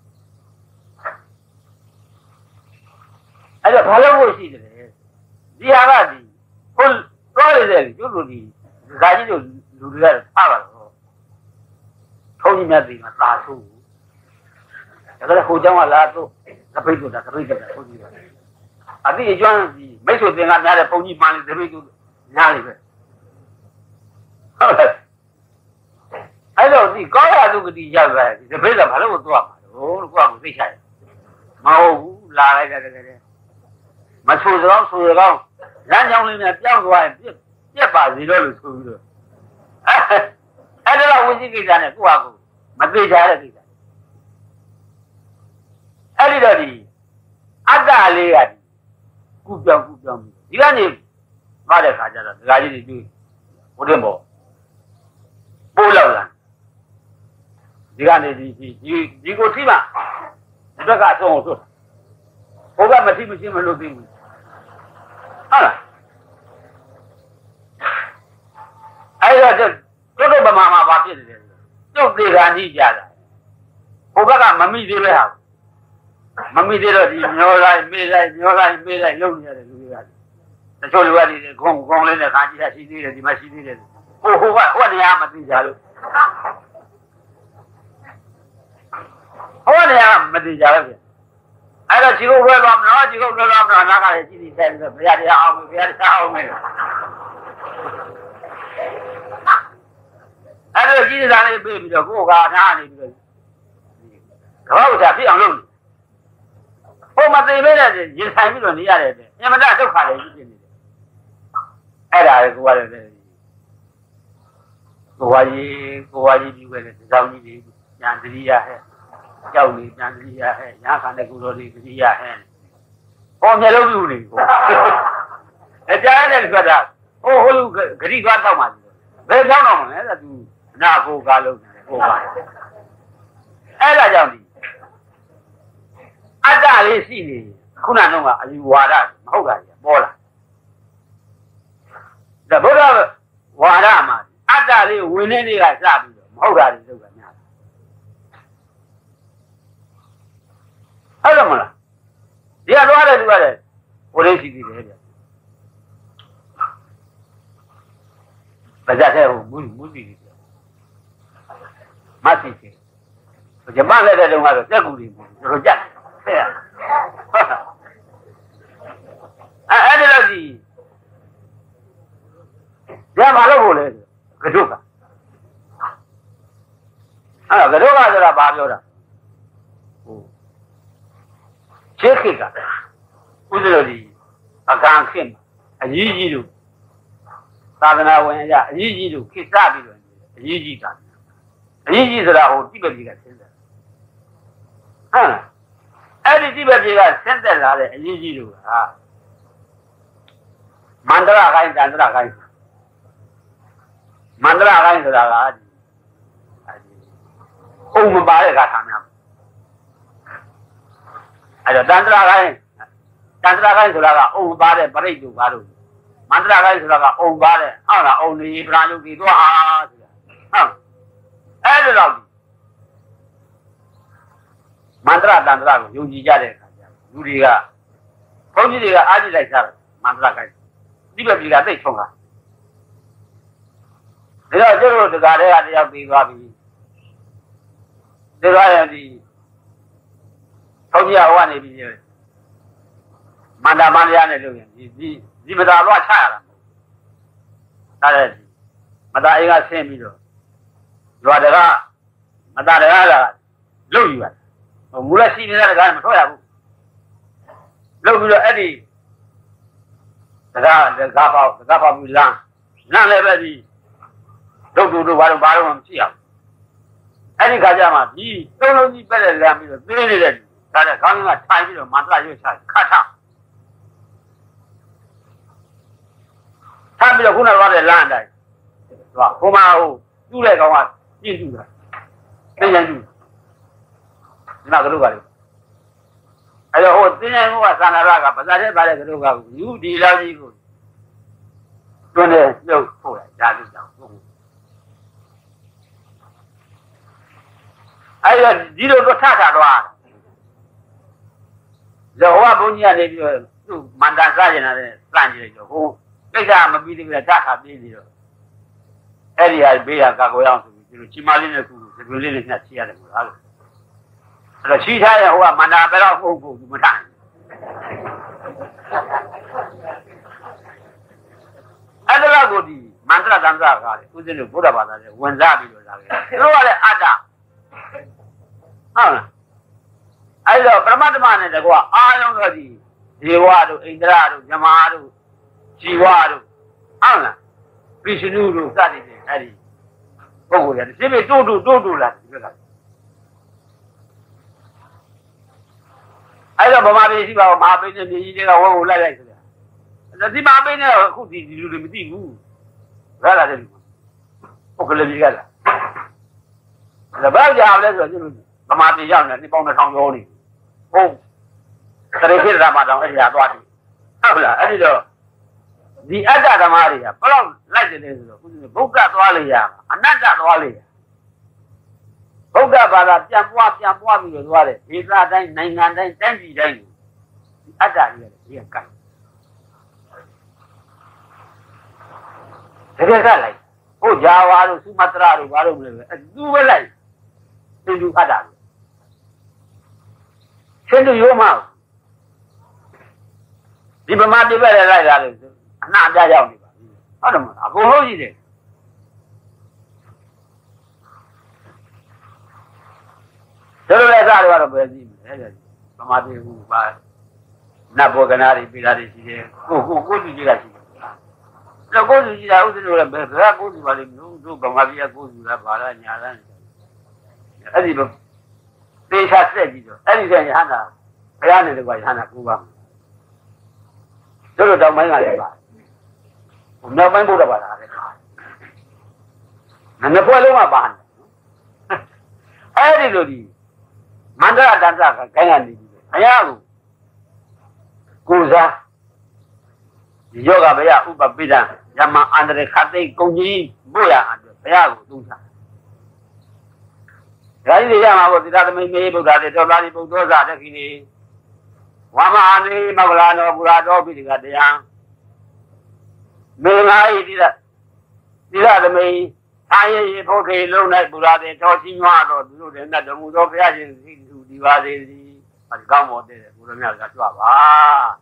အဲ့တော့ဘာလို့ဖို့ရှိတယ်ဒီဟာကဒီဟိုတော့ရတဲ့ကျုပ်တို့ဒီဇာကြီးတို့လူတွေကထားပါတော့ထုံးကြီးမြတ်ဒီမှာသာဆိုးဒါကြတဲ့ဟိုเจ้าကလာတော့သပိတ်တို့တာထုံးကြီးပါအတိအကျွမ်းဒီမိတ်ဆွေသင်္ကများတဲ့ပုံကြီးမှန်လေသပိတ်တို့ညားလေပဲဟုတ်လားအဲ့တော့ဒီကောရသုကတိရောက်လာဒီသပိတ်ကဘာလို့သွားမှာလို့ကိုကကိုသိချင်မဟုတ်ဘူးလာလိုက်တယ်မဆူသောဆူသောလမ်းကြောင်းလေးနဲ့ပြောင်းသွားရင်ပြက်ပါစီတော့လို့ဆိုပြီးတော့အဲ့ဒါတော့ဝိသိကိစ္စနဲ့ကိုယ့်ဟာကိုမသိကြတဲ့ကိစ္စအဲ့ဒီတော့ဒီအတ္တလေးကကုပြောင်းဒီကနေပါတဲ့ခါကျတော့ဒကာကြီးတွေတွေ့ဘုရင်ပေါ်ပိုးလောက်လာဒီကနေဒီကိုထိမှဒီဘက်ကအဆုံးအောင်ဆွတ်ဘုရားမထိမရှိမလို့သိဘူးဟုတ်လားအဲ့တော့တို့ဗမာမှာဘာဖြစ်တယ်ကျုပ်သေးတာကြီးကြတာဘုဘကမမိသေးပဲဟာမမိသေးတော့ဒီမျောလိုက်မေးလိုက်လုံနေရတယ်လူတွေကတချို့လူကဒီဂုံလေးနဲ့ခါကြည့်ရရှိသေးတယ်ဒီမှာရှိသေးတယ်ဟိုနေရာမသိကြလို့ဟိုနေရာမသိကြဘူးအဲ့တော့ခြေကုပ်လွှဲသွားမလားခြေကုပ်လွှဲသွားမလားနားကလည်းကြည့်ပြီးဆိုင်ပြီးတော့ဘုရားတရားအောင်မယ်အဲ့တော့ကြည့်နေတာလေးပြေးပြီးတော့ကိုယ်ကထားနေပြီးတော့ကဘောက်ချဖြစ်အောင်လုပ်နေဟိုမသိမဲတဲ့ရင်ဆိုင်ပြီးတော့နေရတယ်အင်မတဒုက္ခတွေဖြစ်နေတယ်အဲ့ဒါကိုကလည်းကိုဝါကြီးပြီးခဲ့တဲ့သံဃာကြီးတွေညာတတိယဟဲ့ကြောက်နေပြန်တတိယဟဲ့ညာခန္ဓာကိုယ်တော်တွေတတိယဟဲ့ဟောမျက်လုံးပြူနေကိုအကြမ်းနဲ့ကြတာဟိုလူဂရိသွားတော့မှဘယ်ကြောင်းတော့မလဲသူနာကိုကားလုံးတယ်ကိုပါအဲ့ဒါကြောင့်ဒီအတ္တလေးရှိနေခုနကအယူဝါဒမဟုတ်တာကြီးပေါ်လာဒါဗုဒ္ဓဝါဒမှာအတ္တလေးဝင်နေနေကစပြီးတော့မဟုတ်တာတွေလုပ်တာများအဲ့လိုမလားဒီကတော့တဲ့လူကလည်းဘိုးလေးရှိသေးတယ်ဗျဘာကြတဲ့ဟိုမူစီတယ်မသိသေးဂျပန်လက်တဲ့တုန်းကတော့တက်ကူတွေတော်ကြက်တဲ့အဲ့ဒီလိုကြီးဒါမှလို့ကိုလေကဒုက္ခအဲ့ကဒုက္ခဆိုတာဘာပြောတာရှေးခေတ်ကဥဒ္ဒရောဒီအကံခင်အကြီးကြီးတို့သာသနာဝင်အရာအကြီးကြီးတို့ခေတ်စပြီးတော့အကြီးကြီးကအကြီးကြီးဆိုတာဟိုတိပတိကဆင်းသက်ဟုတ်လားအဲ့ဒီတိပတိကဆင်းသက်လာတဲ့အကြီးကြီးတို့ကမန္တရခိုင်းတန္တရခိုင်းမန္တရခိုင်းဆိုတာကအုံမပါတဲ့ကထာများအဲ့တော့တန္တရာခိုင်းဆိုတာကအုံပါတဲ့ပရိတ်တို့ဘာလို့ Mantra guys là ông ba đấy, là ông đi ra lúc đi đó ấy là mantra tantra của dùng gì ra đấy, dùng gì cả, không gì cả, ai đi lại sao mantra guys, đi về gì cả đấy không à, thế là chứ rồi cái đấy là đi đi qua đi, thế là đi, không gì ở ngoài này bây giờ, mantra này luôn, đi mà ta loa chả là, ta đây, mà ta ấy xem bây giờ, loa đấy mà ta đấy là lâu như vậy. Mua lại xin ra cái mà thôi à, lâu rồi ấy đi, ra vào mình làm lại bây giờ, đâu vào mà chỉ à, ấy đi cái gì mà đi, đâu đi bây giờ làm bây giờ, bây giờ ta là không là thay bây giờ mà ta yêu thay, khát khao, thay bây giờ cũng là vào để làm đấy, và hôm nào du lịch không à, đi du lịch, đi du lịch. Nào cái lúc vậy, bây giờ hồi tiếng Anh qua sang ra cả, bây giờ bây giờ cái lúc nào, nhiều đi làm gì cũng, cho nên nhiều thôi, ra đi đâu cũng, bây giờ đi đâu có thả đó, giờ hoa bún nhà này giờ, tu mandan ra gì này, làm gì rồi, hồ, cái gì mà bị cái thả đi rồi, cái gì bây giờ các cô giáo rồi, chỉ mà lên cũng, rồi lên là chỉ là được. Rồi chỉ thấy là hoa mà bây giờ không mà thằng, ấy là cái gì, mantra tantra cái, cái gì nữa, Buddha bảo là quân gia bị rồi cái, rồi là ada, ấy là Brahma này là cái, ai cũng cái gì, Deva rồi, Indra rồi, Yama rồi, Shiva rồi, là, Vishnu rồi, cái gì này, cái gì, không có gì, chỉ biết đủ là cái này. Ấy là bà bây giờ bảo mà bây giờ đi cái đâu lại rồi, là đi mà bây giờ không đi được mới đi ngủ, ra là gì, không có gì cả, là bao giờ lên rồi chứ, bà bây giờ này đi bao nhiêu tháng rồi đi, không, cái này là mà đâu ấy là toa đi, là ấy rồi, đi ăn ra mà đi à, bao lâu lại cái này rồi, bốc ra toa đi à, ăn ra toa đi à. Bốc ra bà là tiêm qua bây giờ toa đấy, thì ra đây này ngàn đây, tên gì đây, ăn ra đi à, cái. Thế cái này, Java rồi, Sumatra rồi, vào rồi, du về lại, thì du ăn ra. Xem du vô mà, đi mà đi về lại ra rồi, nãy ra đi, ở đâu mà, có hôi gì đấy. Thế là ra rồi bây giờ, mà đi qua, nạp vào cái này bị ra đi gì, cô gì ra gì, là cô gì ra, cô gì là bây giờ cô gì vào đi, cô bằng bây giờ cô gì là vào là nhà là, ấy thì bây giờ sẽ gì đó, ấy thì cái nào, cái này được gọi là cô bằng, rồi đâu mấy ngày vậy, đâu mấy bữa đâu vào đấy, nó phải lúc mà bán, ấy thì rồi đi. Mantra tantra cái này đi, anh em, Kusa, yoga bây giờ upapida, Yama andre khate công gì, bữa ăn được, bây giờ cũng sa. Cái gì mà có thì ta mới mấy bữa ra thì đâu đi bữa ra được cái gì, Wama anh mà là nó bữa đó bị cái gì à, mình ai đi ra thì mình ai phố cái lâu nay bữa ra thì cho sinh hoạt rồi, rồi đến là đồng đồ bây giờ đi vào đây đi, phải cao một đấy, bữa nay là chua quá,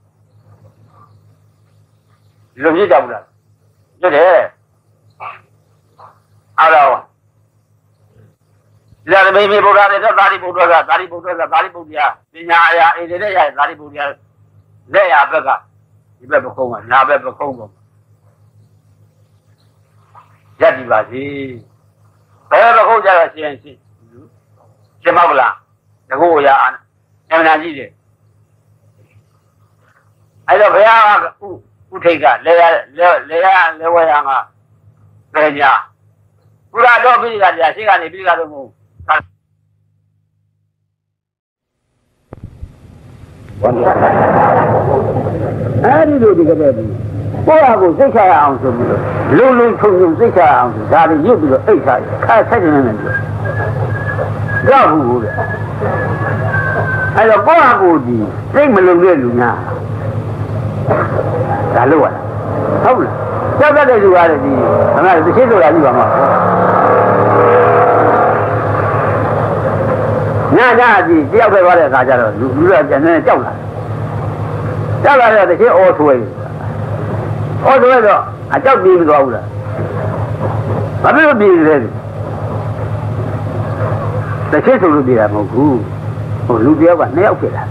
làm gì đâu rồi, như thế, alo, giờ thì mình bữa ra thì nó dari bữa ra, thì nhà ya, cái đấy ya dari bữa ra, đấy ya bây giờ, bây giờ không à, nhà bây giờ không, giờ đi vào gì, bây giờ không giờ là gì, xem bao la. Cái cô ya anh em làm gì đấy, ấy là bây giờ u thấy cả lấy qua nhà mà về nhà, u ra đó bây giờ nhà cái này bây giờ đâu mà, anh đi đâu đi cái đấy, ကိုစိတ်ချရအောင်ဆိုပြီးတော့လုံချုံစိတ်ချရအောင်ဆိုဒါတွေရုပ်ပြီးတော့အိတ်ချရခါဆက်နေတယ်ပြောကြောက်ဘူးတဲ့အဲ့တော့ကိုယ့်ဟာကိုယ်ဒီစိတ်မလုံတဲ့လူများဒါလို့ရတာဟုတ်လားကြောက်တတ်တဲ့လူကလည်းဒီအမှန်တစ်ချက်ဆိုတာကြည့်ပါမှာညကြီးတယောက်ပဲသွားတဲ့အခါကျတော့လူကကျန်နေကြောက်လာတဲ့တစ်ချက်အော်ဆွဲတော့အကြောက်ပြေးမသွားဘူးလားဘာဖြစ်လို့ပြေးလဲတစ်ချက်ဆိုလို့ပြေးတာမဟုတ်ဘူးဟိုလူတယောက်က2ယောက်ဖြစ်လာ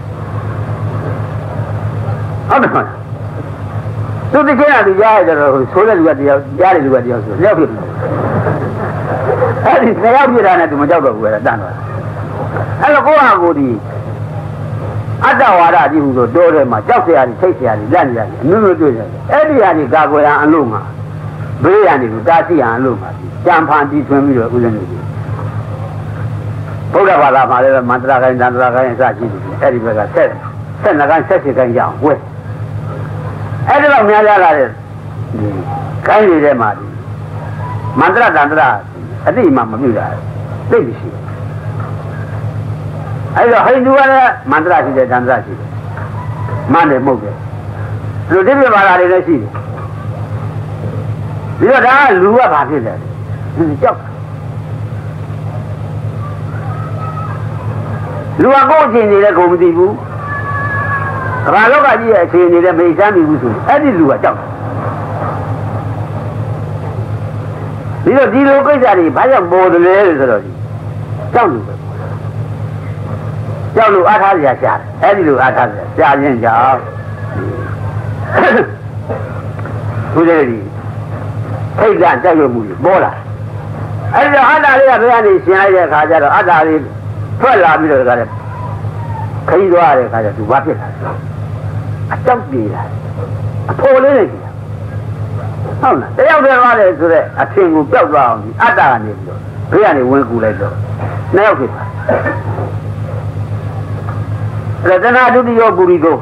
ဟုတ်တယ်သူတစ်ချက်ကသူကြားရတော့ဆိုးတဲ့လူကတယောက်ကြားတဲ့လူကတယောက်ဆို2ယောက်ဖြစ်တယ်အဲ့ဒီ2ယောက်ဖြစ်တာနဲ့သူမကြောက်တော့ဘူးပဲတန်းသွားအဲ့တော့ကိုယ့်ဟာကိုယ်ဒီအတ္တဝါဒကြီးဟူဆိုတိုးထဲမှာကြောက်เสียရည်ထိတ်เสียရည်လက်နေရတယ်အမျိုးမျိုးတွေ့တယ်အဲ့ဒီဟာကြီးကာကွယ်ရန်အလို့မှာဘေးရန်တွေကိုတားဆီးရန်အလို့မှာကြံဖန်တီးထွင်းပြီးတော့ဥစဉ်နေတယ်ဘုရားဘာသာမှာလည်းမန္တရာခိုင်းတန္တရာခိုင်းအစရှိတယ်အဲ့ဒီဘက်ကဆက်နှကိုင်းဆက်စီခိုင်းကြအောင်ဝဲအဲ့ဒီတော့များကြလာတဲ့ခိုင်းနေတဲ့မှာမန္တရာတန္တရာအတိမှမပြုတာသိပြီရှိအဲ့တော့ဟိန္ဒူကလည်းမန္တရာရှိတယ်တန္တရာရှိတယ်မန္တယ်မဟုတ်တယ်လူတိပြဘာသာတွေလည်းရှိတယ်ပြီးတော့ဒါကလူကဘာဖြစ်လဲကြောက်လူကကိုယ်ချင်းနေလည်းကိုမသိဘူးဘာလောကကြီးရဲ့အခြေအနေနဲ့မေ့စမ်းမိဘူးဆိုအဲ့ဒီလူကကြောက်ပြီးတော့ဒီလိုကိစ္စတွေဘာကြောင့်ပေါ်တယ်လဲဆိုတော့ကြောက်လို့ပဲကြောက်လို့အားထားရရှာတယ်အဲ့ဒီလိုအားထားရရှာခြင်းကြောင့်ဘုရားကြီးထိတ်ကကြောက်ရွံ့မှုတွေပေါ်လာအဲ့ဒီတော့အတ္တလေးကဘယ်ကနေရှင်လိုက်တဲ့အခါကျတော့အတ္တလေးထွက်လာပြီးတော့ခါတယ်ခရီးသွားတဲ့အခါကျသူဘာဖြစ်လာအကြောက်ပြေးလာအဖိုးလေးနေကြီးဟုတ်လားတယောက်တည်းသွားတယ်ဆိုတော့အထင်ကိုပျောက်သွားအောင်ဒီအတ္တကနေပြီးတော့ဘေးကနေဝင်ကူလိုက်တော့နှစ်ယောက်ဖြစ်သွားအဲ့ဒါတဏှာဒုတိယပုရိသော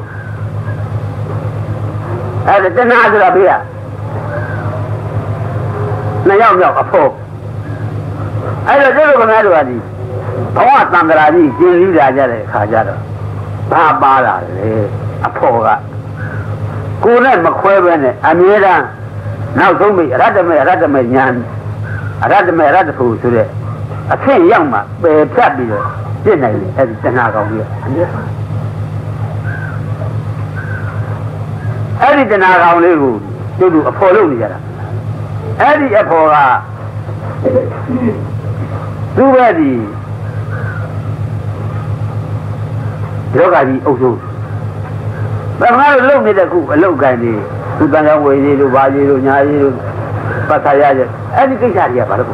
အဲ့ဒါတဏှာဆိုတာဘေးကနှစ်ယောက်မြောက်အဖို့အဲ့တော့ဒီလိုခင်ဗျားတို့ကဒီဘဝတန်ត្រာကြီးကျင်လူလာကြတဲ့အခါကျတော့ဘာပါလာလဲအဖို့ကကိုယ်နဲ့မခွဲဘဲနဲ့အမြဲတမ်းနောက်ဆုံးပြီအရတ္တမေညာအရတ္တမေရတ္တဖို့ဆိုတဲ့အဖြစ်ရောက်မှပယ်ဖြတ်ပြီးတော့ပြစ်နိုင်တယ်အဲ့ဒီတဏှာကောင်ကြီးအမြဲအဲ့ဒီတဏှာကောင်လေးကိုတို့အဖို့လုပ်နေကြတာအဲ့ဒီအဖို့ကသူ့ဘက်ဒီယောဂကြီးအုပ်ဆုံးဘယ်မှာလုံနေတဲ့ခုအလုတ်ကန်ကြီးသူတန်ကြောင်ဝေကြီးတို့ဘာကြီးတို့ညာကြီးတို့ပတ်ခါရရဲ့အဲ့ဒီကိစ္စတွေကဘာလို့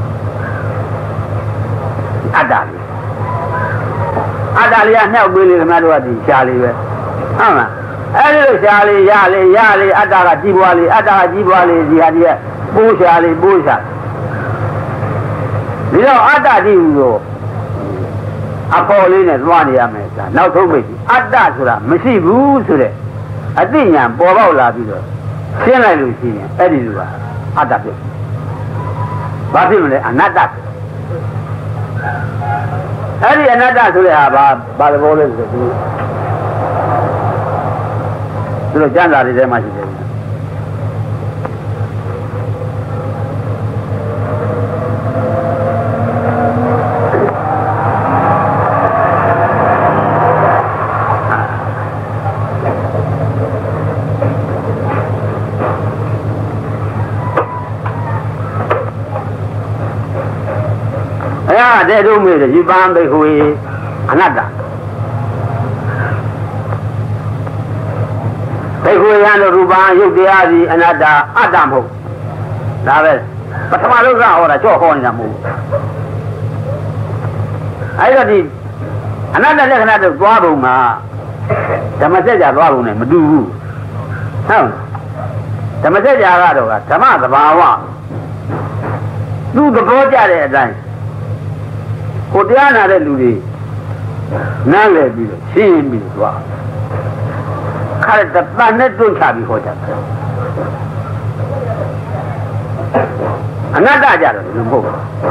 အတ္တလေးကနှောက်ပေးလေခင်ဗျားတို့ကဒီရှားလေးပဲဟုတ်လားအဲ့ဒီလိုရှားလေးရလေအတ္တကကြီးပွားလေဒီဟာကြီးကပိုးရှာလေးဒီတော့အတ္တကြီးဟူလို့အပေါ်လေးနဲ့သွားနေရမယ်ဆိုတာနောက်ဆုံးပဲအတ္တဆိုတာမရှိဘူးဆိုတဲ့အသိဉာဏ်ပေါ်ပေါက်လာပြီးတော့ရှင်းလိုက်လို့ရှိရင်အဲ့ဒီလူကအတ္တဖြစ်ဘာဖြစ်မလဲအနတ္တအဲ့ဒီအနတ္တဆိုတဲ့ဟာဘာသဘောလဲဆိုတော့သူတို့ကျမ်းစာတွေထဲမှာရှိတယ်တဲ့တို့မြေဒီပန်းဘိခွေအနတ္တဘိခွေရန်တို့ရူပံယုတ်တရားစီအနတ္တအတ္တမဟုတ်ဒါပဲပထမလုံးကဟောတာကြော့ဟောနေတာမဟုတ်အဲ့တော့ဒီအနတ္တလက္ခဏာတို့သွားပုံမှာဓမ္မစကြာသွားပုံနဲ့မတူဘူးဟုတ်ဓမ္မစကြာကတော့ဓမ္မသဘာဝသူ့သဘောကြတဲ့အတိုင်းကိုတရားနာတဲ့လူတွေနားလည်ပြီးတော့ရှင်းပြီးတော့ခါတဲ့တန်နဲ့တွန့်ချပြီးဟောကြတယ် Another jar, no more.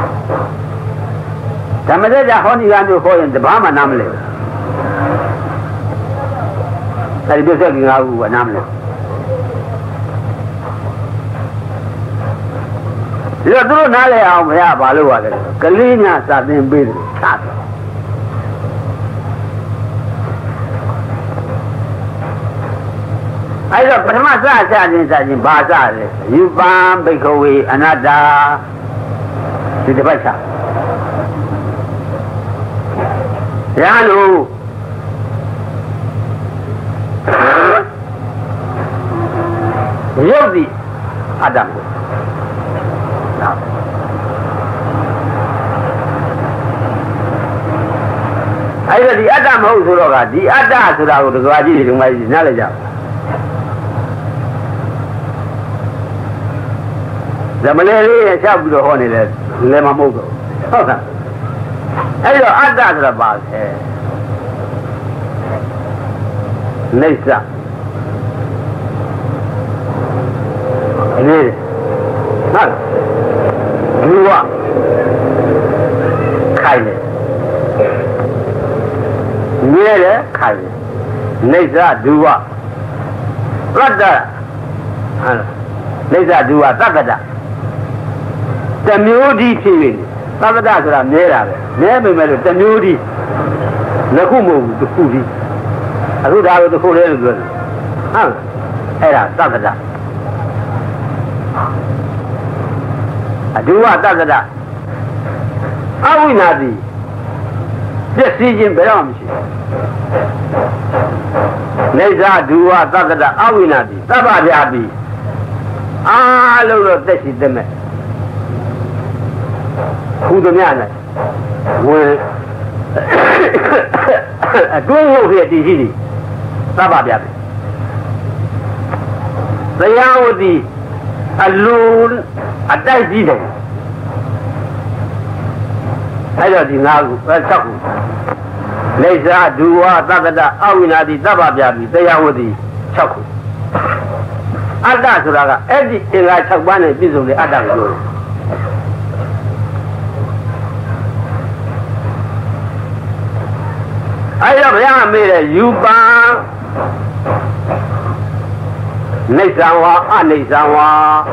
Tamada honey and you call in the Brahma Namle. That is talking out of Namle. You are doing Nale of Yabalua, Kalina sat in business. I got Pramasa in Bazaar. You bomb, bake away another to the Bacha. Yanu Yogi Adam. I got the Adam Hosuroga, the Ada to the Gaji in my knowledge. The Malay shall be honey, Lemamogo. Hello, Ada about her. Nesa. Dua Kaile. Nere Kaile. Nesa Dua. Rada. Nesa Dua Takada. The Mudi TV. Takada Nera. Never the Mudi. Nakumo, the Kudi. I would have the whole girl. Era Takada. I do what Takada. How we not be? Just seeing belongs. Neza do what Takada. How we not be? Tababi. Ah, look, this is the man. Who the man? Well, I don't know here, the Tababi. The Yahudi alone at that dinner. I don't know, Taku. Neza Dua Takada, Awina, the Tababi, the Yahudi, Chaku. Ada Suraga, everything I took one is of the other. I have made a Yuba Nesawa, Anesawa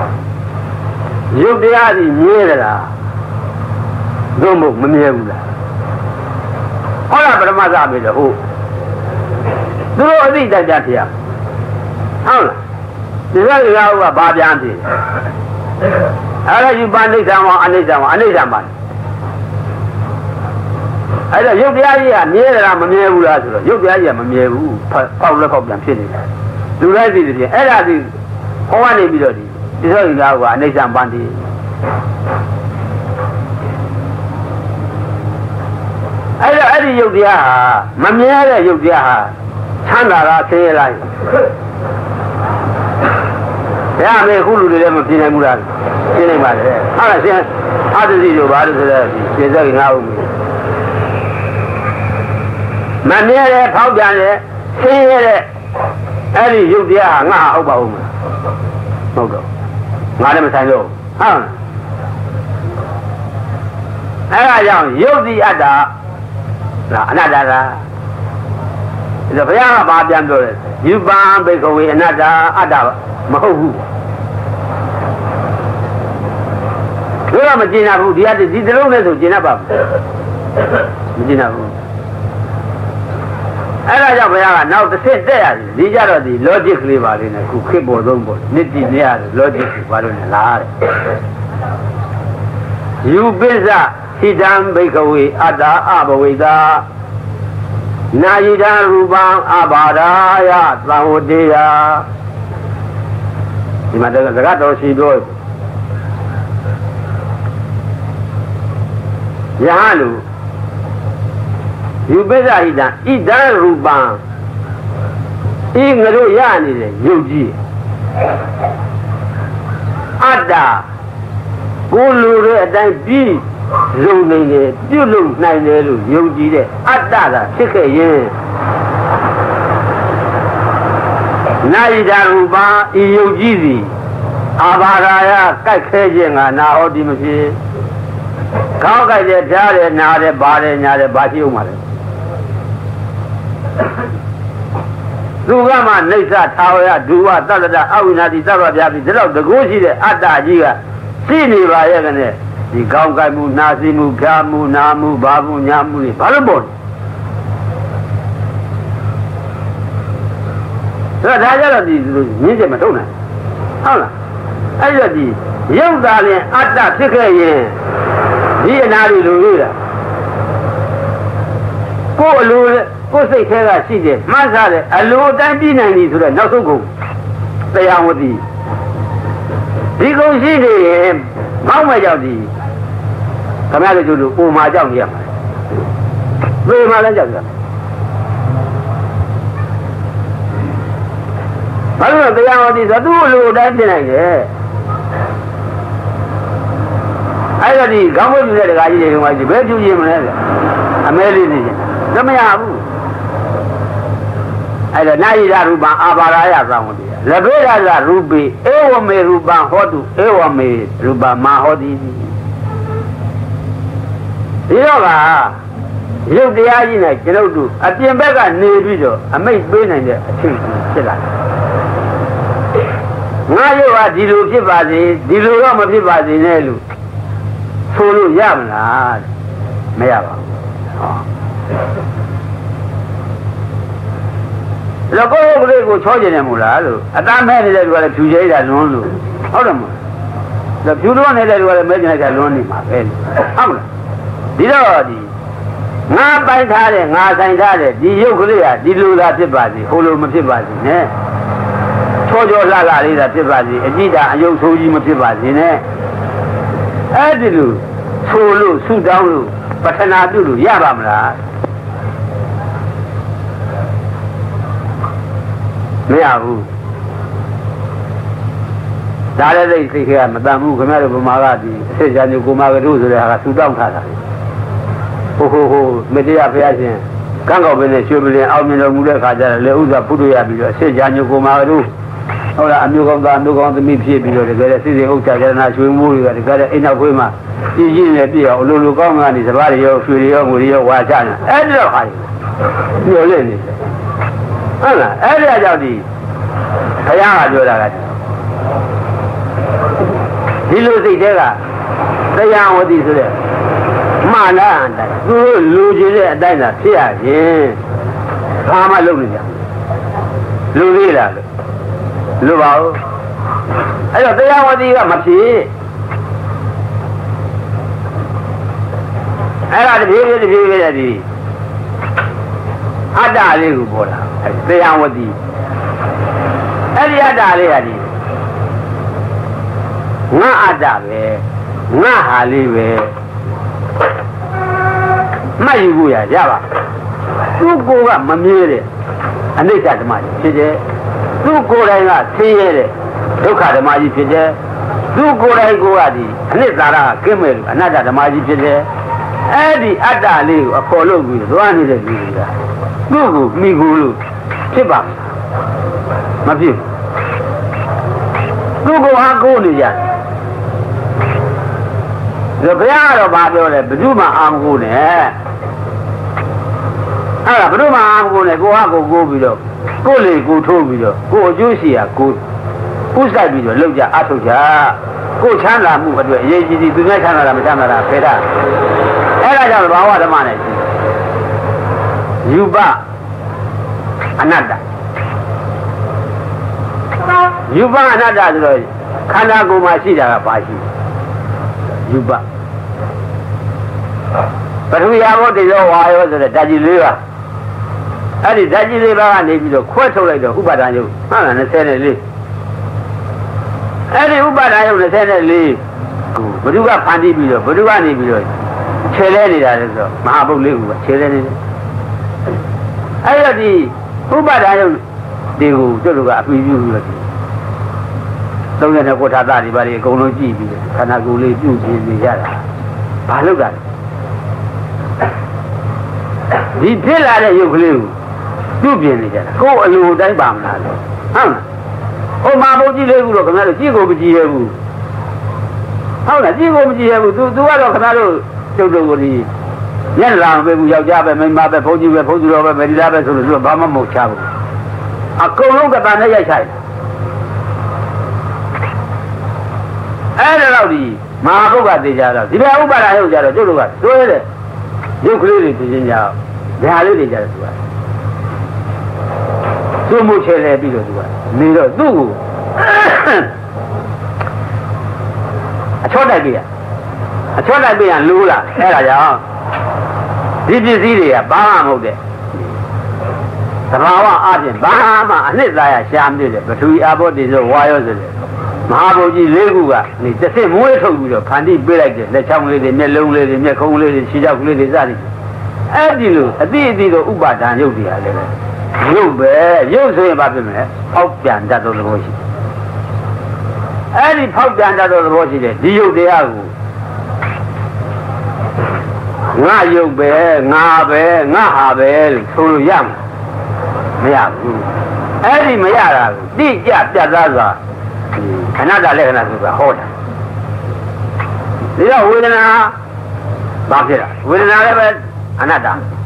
Yubia di Niera Domo Mamiula. All of the mother made a hoop. Do you read that here? How? The very hour of Babianti. How are you banding someone, Anesaman? I don't know, Yubia near Mamia, Yubia Mamia, Paula Cobblan City. Do I see it? Ella is Hawaii Melody. It's all in our nation bandi. I don't know, Yubia, Mamia, Yubia, Chanda, say like. Yeah, may who do them of Tinamuran? Tinamar. How does he do about it? He's going out. Mamia, how can I say it? Any you dear, now about no go. Madam Sando. I am you the other. Another. The Payama Babian, you bomb bake away another other. Mahu. You are Medina who the other did the room to Jinaba. Medina. I don't now the same there. These are the logically in a cookie board, nitty near logically in a You bizza, he done bake away, Ada Abawida Naida Ruban Abadaya, Laodea. The Madagascar, she does. Yahalu. You better eat that Ruban. Ingaro Yani, Yuji Ada Pulu, then be zoning, you look 9 Yuji, Ada, chicken. Naida Ruban, Yuji 阿巴拉呀，该开见啊，那好地么些，刚开的家的拿的把的拿的把酒嘛的，如果嘛内啥炒呀，煮啊，咋的啊，为啥的咋个别的，这老德国式的阿大几个，心里吧也个呢，你刚开木、拿西木、片木、拿木、把木、伢木的，把了不？这大家的你怎么懂呢？好了。哎呀的，有大人阿达这个人，你哪里路了？过路了，过谁开个西的？马啥的？啊，路单比那里头的闹手工，这样我的，你公司的人，忙不着的，他们那就是乌马叫你嘛，为嘛来叫的？反正这样我的说，都路单比那个。哎呀，你刚回来的个一点东西，别纠结么来的，还没理你，怎么样不？哎呀，那一家鲁班阿巴拉呀，啥么的？那别家鲁比，哎我没鲁班好多，哎我没鲁班蛮好的。你知道吧？有这样子呢，知道不？啊，点白个内比着，啊没别人的清楚起来。我有啊，地路批发的，地路让么批发的那路。出路要不啦？没有吧？啊！那个不是我瞧见的么啦？都啊，咱买的那个皮鞋的龙路，好了么？那皮罗那个买的那个龙的嘛，哎，好了。你知道的，我摆他的，我生他的，你有个呀？你路他批发的，后路没批发的呢？悄悄拉拉的批发的，你家有手机没批发的呢？哎，这路，出路、苏张路、巴特纳路也罢么啦？没有，大家在这些没当木，可没有不马嘎的，谁家就过马个路出来，还苏张他的，没这样不要紧，刚好被那学不练，后面的木来看着，来乌萨普陀也比较，谁家就过马个路。后来安东港都没批比较的，个谁谁乌萨在那学木的，个人一那会嘛，一进来比较，路港啊，你是把的要水的要木的要挖下呢，哎，这还有人的，哎，这叫的，太阳啊，就那个，你路谁这个，太阳我的是的，马南的，路就是在那偏近，他们路的讲，路的了。路吧，哎呀，这样我的一个没皮，哎呀，这皮的，阿达这个过了，哎，这样我的，哎，你阿达这个的，我阿达呗，我哈里呗，没有呀，知道吧？如果个没米的，那叫什么？谢谢。如果来个天爷的，都看到马吉皮的；如果来个的，那咋啦？根本那咋的马吉皮的？哎，你阿达里个跑路去，乱你的去的，路过迷糊路，是吧？没皮。如果还过你家，这不要了把掉了，不就嘛安过呢？啊，不就嘛安过呢？过还过不了。过来过头比较，过就是啊，过晒比较，楼下阿头家，过强了木不对，也就是对面强了没强了，别的，哎，那叫把我的妈呢？有吧？安那的，有吧？安那的这个，看那个嘛是这个巴西，有吧？不是呀，我这个话要是在这里啊。哎，你在这里吧，你比如快出来的500单油，那在那里。哎，你500单油在那里，不就个盘地比如，不就个你比如，切来你的时候，马不溜个，切来你。哎呀，你500单油，这个就是个非常的。当年的国产大里边的公路机比，看那公路就比下来，把路干。你别来了有个溜。就变了，个路在帮那了， ဟိုမှာဘုန်းကြီးလေးခုတော့ခင်ဗျားတို့ကြည့်ကိုမကြည့်ရဘူးဟုတ်လားကြည့်ကိုမကြည့်ရဘူး तू ကတော့ခင်ဗျားတို့ကျုပ်တို့ကိုဒီညက်လာမပေးဘူးယောက်ျားပဲမိန်းမပဲဘုန်းကြီးပဲဘုန်းကြီးတော်ပဲမေဒီလာပဲဆိုလို့သူကဘာမှမဟုတ်ချဘူးအကုန်လုံးကတန်နဲ့ရိုက်ဆိုင်အဲ့ဒါတော့ဒီမဟာဘုရားသိကြတော့ဒီဘဥပါဒရုပ်ကြတော့ကျုပ်တို့ကတွဲတယ်ရုပ်ကလေးတွေသိချင်းကြအောင်ညာလေးတွေကြတယ်သူကသူ့မှုချဲလဲပြီးတော့သူကနေတော့သူ့ကိုအချောတိုက်ပြရလိုးလာအဲ့ဒါကြောင့်ဒီပစ္စည်းတွေကဘာမှမဟုတ်တဲ့သဘာဝအပြင်ဘာမှအနှစ်သာရရှာမတွေ့တဲ့ပထဝီအာဘောတိဆိုဝါရောဆိုတဲ့မဟာဘုကြီး၄ခုကနေတစ်စစ်မွေးထုတ်ပြီးတော့ဖန်တီးပေးလိုက်တဲ့လက်ချောင်းလေးတွေမျက်လုံးလေးတွေမျက်ခုံးလေးတွေခြေချောက်ကလေးတွေစသည်အဲ့ဒီလိုအတိအသီးတော့ဥပါဒံရုပ်တရားလည်းရုပ်ပဲရုပ်ဆိုရင်ဘာဖြစ်မလဲဖောက်ပြန်တတ်သောသဘောရှိအဲ့ဒီဖောက်ပြန်တတ်သောသဘောရှိတဲ့ဒီရုပ်တရားကိုငါရုပ်ပဲငါပဲငါဟာပဲလို့ဆိုလို့ရမှာမရဘူးအဲ့ဒီမရတာကိုတိကျပြတ်သားစွာအနတ္တလက္ခဏာဆိုတာဟောတာဒါတော့ဝေဒနာဘာဖြစ်လဲဝေဒနာလည်းပဲအနတ္တ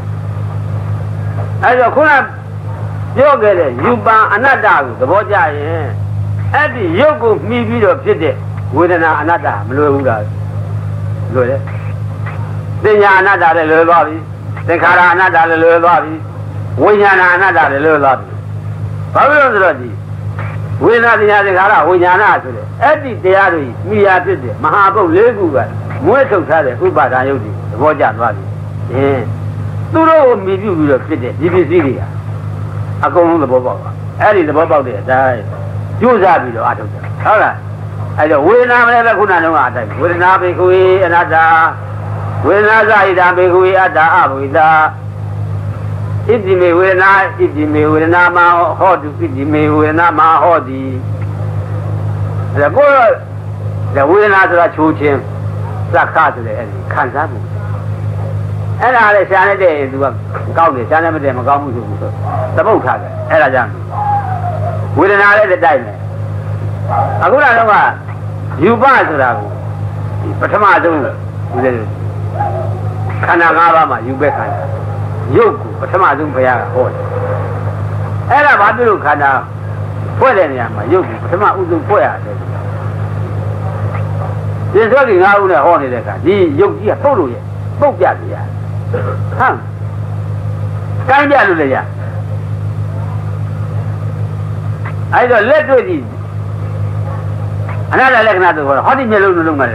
အဲ့တော့ခုနပြောခဲ့တဲ့ယူပံအနတ္တကိုသဘောကျရင်အဲ့ဒီရုပ်ကိုမှီပြီးတော့ဖြစ်တဲ့ဝေဒနာအနတ္တမလွယ်ဘူးလားလွယ်တယ်သင်ညာအနတ္တလည်းလွယ်သွားပြီသင်္ခါရအနတ္တလည်းလွယ်သွားပြီဝိညာဏအနတ္တလည်းလွယ်သွားပြီဘာဖြစ်လို့ဆိုတော့ဒီဝေဒနာသင်ညာသင်္ခါရဝိညာဏဆိုတဲ့အဲ့ဒီတရားတွေမိယာဖြစ်တဲ့မဟာဘုတ်၄ခုကမွေးထုတ်ထားတဲ့ဥပါဒာယုတ်တွေသဘောကျသွားပြီသူတို့ကိုမြည်ပြုပြီးတော့ဖြစ်တဲ့ဒီပစ္စည်းတွေကအကုန်လုံးသဘောပေါက်ပါအဲ့ဒီသဘောပေါက်တဲ့အတိုင်းကြိုးစားပြီးတော့အထုတ်တယ်ဟုတ်လားအဲ့တော့ဝေဒနာလည်းပဲခုနကအတိုင်းဝေဒနာဘေကုေအနတ္တဝေဒနာဇာဣဒံဘေကုေအတ္တအဘဝိတာဣတိမေဝေဒနာဣတိမေဝေဒနာမဟောတုဣတိမေဝေဒနာမဟောတိအဲ့ဒါကိုယ်ဝေဒနာဆိုတာချိုးခြင်းသက္ခဆိုတဲ့အဲ့ဒီခံစားမှုအဲ့ဒါလည်းရှားနေတဲ့သူကကောင်းတယ်ရှားနေမတဲ့မကောင်းဘူးဆိုပြီးသမုတ်ထားတယ်အဲ့ဒါကြောင့်ဝေဒနာလည်းတိုက်မယ်အခုတော့ကယူပဆိုတာကိုပထမဆုံးဦးဇင်းခန္ဓာ၅ပါးမှာယူပဲခန္ဓာရုပ်ကိုပထမဆုံးဘုရားကဟောတယ်အဲ့ဒါဘာဖြစ်လို့ခန္ဓာဖွဲ့တဲ့နေရာမှာရုပ်ကိုပထမဦးဆုံးဖွဲ့ရတယ်ဒီဆိုရင်၅ဦးနဲ့ဟောနေတဲ့အခါဒီရုပ်ကြီးကပုတ်လို့ရပုတ်ပြစီရဟမ်ကိုင်းပြလို့လည်းရအဲ့တော့လက်တွေ့ကြည့်အနတ္တလက္ခဏာဆိုတော့ဟောဒီမျိုးလုံးလုံးမှာ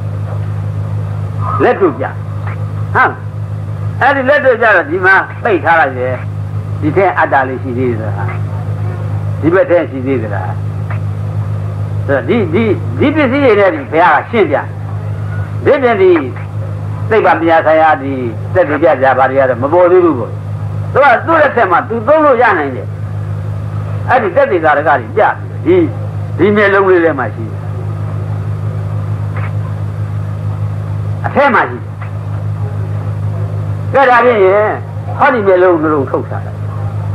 လက်တွေ့ပြဟမ်အဲ့ဒီလက်တွေ့ကြတော့ဒီမှာပိတ်ထားလိုက်တယ်ဒီထဲအတ္တလေးရှိသေးသလားဒီဘက်ထဲရှိသေးသလားဆိုတော့ဒီပစ္စည်းတွေနဲ့ဒီဘုရားကရှင်းပြဒီပြင်ဒီသိပ္ပံပညာဆိုင်ရာဒီသက်သေပြကြပါတွေကတော့မပေါ်သေးဘူးပေါ့သူကသူ့လက်ထက်မှာသူသုံးလို့ရနိုင်တယ်အဲ့ဒီသက်သေသာရကတွေပြဒီမျက်လုံးလေးထဲမှာရှိတယ်အထက်မှာရှိတယ်ဒါဖြင့်ရင်ဟောဒီမျက်လုံးလုံးထုတ်ချတာ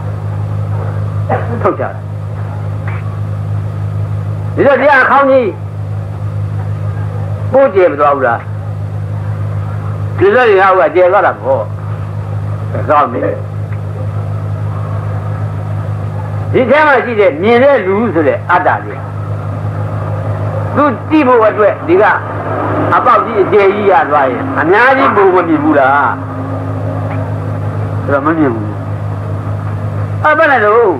ဒီတော့ဒီအခေါင်းကြီးပို့ကျေမသွားဘူးလားဒီလိုရဟောကျေသွားတာပေါ့ကောင်းတယ်ဒီထဲမှာရှိတဲ့မြင်တဲ့လူဆိုတဲ့အတ္တလေးသူတိဖို့အတွက်ဒီကအပေါက်ကြီးအကျယ်ကြီးရသွားရင်အများကြီးပုံမမြင်ဘူးလားဆိုတော့မမြင်ဘူးအဲ့ဘယ်နဲ့လို့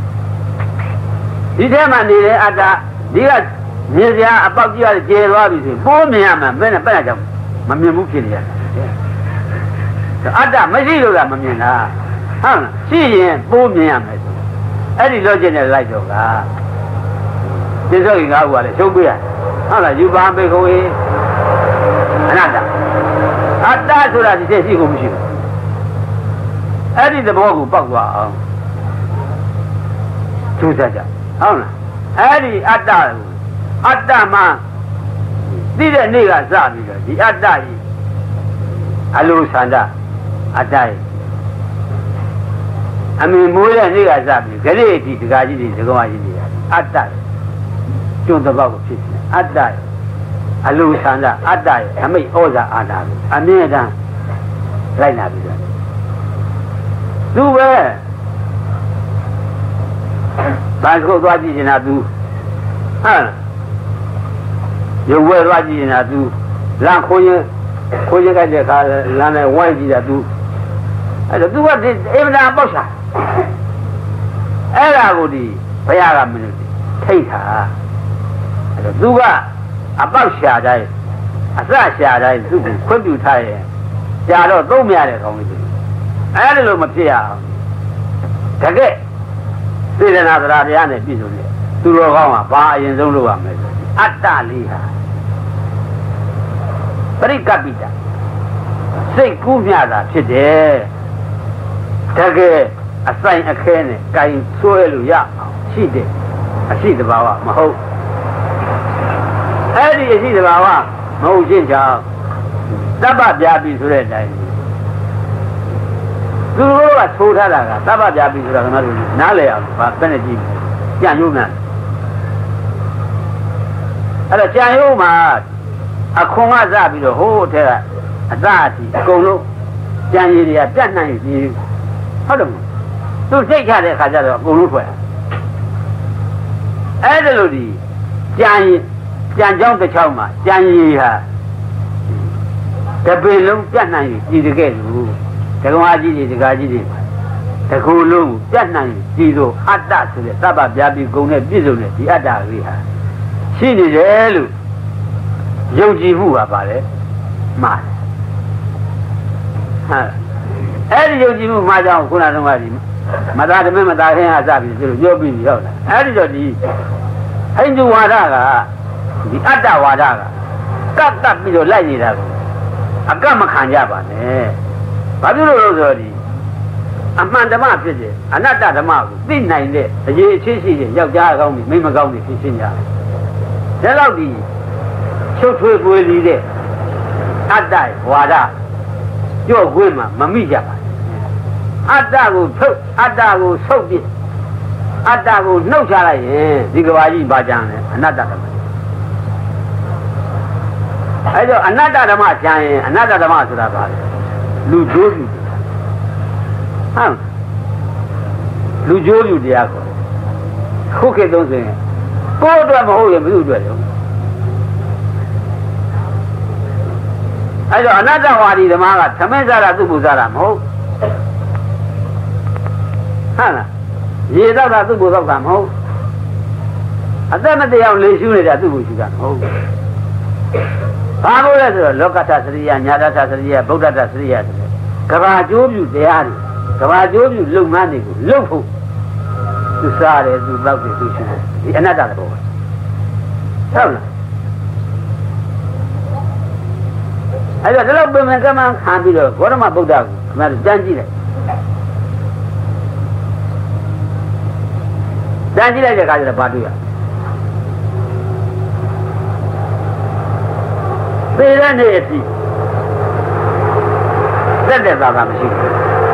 ဒီထဲမှာနေတဲ့အတ္တဒီကမြင်စရာအပေါက်ကြီးကကျယ်သွားပြီဆိုပိုးမြင်ရမှာဘယ်နဲ့ကြောင့်မမြင်ဘူးဖြစ်နေရတယ်အတ္တမရှိလို့ကမမြင်တာဟုတ်လားရှိရင်ပိုးမြင်ရမယ်ဆိုအဲ့ဒီလောကျင်နဲ့လိုက်တော့ကဒီဆိုရင်ငါ့ဘုရားလည်းရှုံးပေးရဟုတ်လားယူပါဘေခဝေအနတ္တအတ္တဆိုတာဒီချက်ရှိကိုမရှိဘူးအဲ့ဒီသဘောကိုပေါက်သွားအောင်ကျိုးစားကြဟုတ်လားအဲ့ဒီအတ္တမှသိတဲ့နေ့ကစပြီးတော့ဒီအတ္တကြီးအလိုဆန္ဒအတ္တကြီးအမြင်မွေးတဲ့နေ့ကစပြီးဂရိအထိဒကာကြီးတွေဒကာမကြီးတွေအတ္တကျွန်းတပေါက်ဖြစ်တယ်အတ္တအလူဆန္ဒအတ္တရဲ့အမိတ်ဩဇာအာဏာကိုအမြဲတမ်းလိုက်လာပြီးတော့သူပဲဘာကိုသွားကြည့်နေတာသူဟမ်ရုပ်ဝဲသွားကြည့်နေတာသူလမ်းခိုးရင်ကြိုက်တဲ့ခါလမ်းနဲ့ဝိုင်းကြည့်တာသူအဲ့တော့သူကဒီအင်မတန်ပေါက်စားအဲ့ဒါကိုဒီဘုရားကမင်းတို့ထိတ်တာအဲ့တော့သူကအပေါက်ရှာတိုင်းအစရှာတိုင်းသူ့ကိုခွင့်ပြုထားရင်ကြာတော့သုံးမရတဲ့ကောင်းလေးအဲ့ဒါလို့မဖြစ်ရအောင်တကယ်စေတနာသရာတရားနဲ့ပြည့်စုံတယ်သူတော်ကောင်းကဘာအရင်ဆုံးလုပ်ရမလဲအတ္တလေးဟာပရိကပိတစိတ်ကူးမြတာဖြစ်တယ်တကယ်အဆိုင်အခဲနဲ့ကင်ဆွဲလို့ရအောင်ရှိတယ်အရှိတဘာဝမဟုတ်အဲ့ဒီအရှိတဘာဝမဟုတ်ခြင်းကြောင့်တပ္ပပြာပိဆိုတဲ့အတိုင်းသူတို့ကထိုးထားတာကတပ္ပပြာပိဆိုတာကမှတို့နားလည်အောင်ဗာဘယ်နဲ့ကြည့်ကြံ့ရုံးနဲ့အဲ့တော့ကြံ့ရုံးမှာအခွန်ကစပြီးတော့ဟိုးထဲကအစအထိအကုန်လုံးကြံရည်တွေကပြတ်နိုင်ပြီဟုတ်တယ်မသူစိတ်ချတဲ့အခါကျတော့အကုန်လုံးထွက်အဲ့ဒါလို့ဒီကြံချောင်းတစ်ချောင်းမှာကြံရည်ဟာတပင်လုံးပြတ်နိုင်ပြီဒီတကယ်လို့ဒကမာကြီးတွေဒကာကြီးတွေတခုလုံးပြတ်နိုင်ပြီလို့အတ္တဆိုတဲ့သဗ္ဗဗျာပိဂုံနဲ့ပြည့်စုံတဲ့ဒီအတ္တလေးဟာရှိနေတယ်လို့ယုံကြည်မှုပါပါလေမှားဟာအဲ့ဒီယုံကြည်မှုမှားကြောင်းခုနကဒီမသာဓမ္မမသာခင်အားစပြီးသူတို့ပြောပြီးဟုတ်လားအဲ့ဒီတော့ဒီဟိန္ဒူဝါဒကဒီအတ္တဝါဒကကပ်ပြီးတော့လိုက်နေတာကိုအကမခံကြပါနဲ့ဘာဖြစ်လို့လဲဆိုတော့ဒီအမှန်ဓမ္မဖြစ်တယ်အနတ္တဓမ္မကိုသိနိုင်တဲ့အရေးအချင်းရှိတဲ့ယောက်ျားကောင်းပြီမိန်းမကောင်းပြီဖြစ်ချင်းကြတယ်ဒါတော့ဒီချုပ်ထွေးပွေလီတဲ့အတ္တဝါဒကြော့ခွင့်မှာမမိကြပါဘူးအတ္တကိုထုတ်အတ္တကိုဆုတ်ပြအတ္တကိုနှုတ်ချလိုက်ရင်ဒီကဘာကြီးဘာကြံလဲအနတ္တဓမ္မအဲကြောင့်အနတ္တဓမ္မကြံရင်အနတ္တဓမ္မဆိုတာဘာလဲလူကျိုးလူဟမ်လူကျိုးလူတရားကိုခုခေတ်သုံးဆိုရင်ကိုယ်အတွက်မဟုတ်ရင်ဘယ်သူအတွက်လဲအဲ့တော့အနတ္တဝါဒီဓမ္မကသမင်းစားတာသူ့ကိုစားတာမဟုတ်ဟုတ်လားရေတော့တာသူ့ကိုတော့တာမဟုတ်အသက်မတရားလေရှုနေတာသူ့ကိုရှုတာမဟုတ်ဘာလို့လဲဆိုတော့လောကတ္တစရိယညာတ္တစရိယဗုဒ္ဓတ္တစရိယဆိုတဲ့ကဘာကျိုးပြုတရားတွေကဘာကျိုးပြုလုပ်ငန်းတွေကိုလုပ်ဖို့သူစားတယ်သူတောက်တယ်သူရှုတယ်ဒီအနတ္တတော်ဟုတ်လားအဲ့တော့ဒီလိုပြင်ကမှခံပြီးတော့ဂေါတမဗုဒ္ဓကိုခင်ဗျားတို့တန်းကြည့်လိုက်တဲ့အခါကျတော့ဘာတွေ့ရသေတဲ့နေ့အထိသက်တဲ့သာသာမရှိဘူး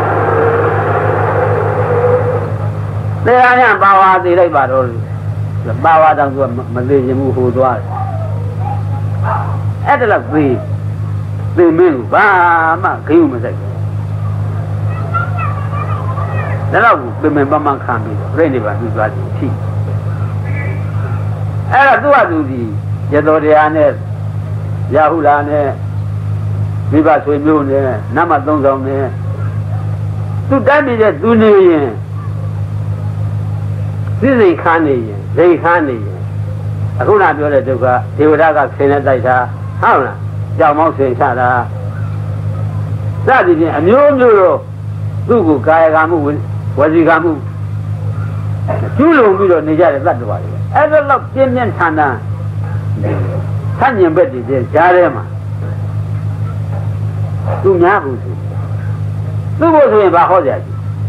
သေရညာပါဝါသေလိုက်ပါတော့ပါဝါတောင်သူကမသေးခြင်းဘူးဟိုသွားတယ်အဲ့ဒါလောက်သေမင်းဘာမှခေယူမဆိုင်ဘူးဒါတော့ပြင်ပမှခံပြီးတော့ပြိဋိဘံပြီးသွားတယ်ဖြစ်အဲ့တော့သူ့ဟာသူဒီရတော်တရားနဲ့ရာဟုလာနဲ့မိဘဆွေမျိုးနဲ့နတ်မသုံးဆောင်နဲ့သူတိုက်ပြီးတဲ့သူနေရင်စိတ်ခါနေရင်ဒိခါနေရင်အခုနပြောတဲ့ဒုက္ခဒေဝဒကဆင်းနဲ့တိုက်တာဟုတ်လားကြောင်မောက်ဆင်ချတာစသည်ဖြင့်အမျိုးမျိုးတော့သူ့ကိုကာယကမှုဝစီကမှုကျူးလွန်ပြီးတော့နေကြတဲ့သတ္တဝါတွေအဲ့ဒါတော့ပြင်းပြင်းထန်ထန်ဆန့်ကျင်ဘက်တွေကြားထဲမှာသူများဘူးဆိုသူ့ဘုဆိုရင်ဘာဟောကြလဲ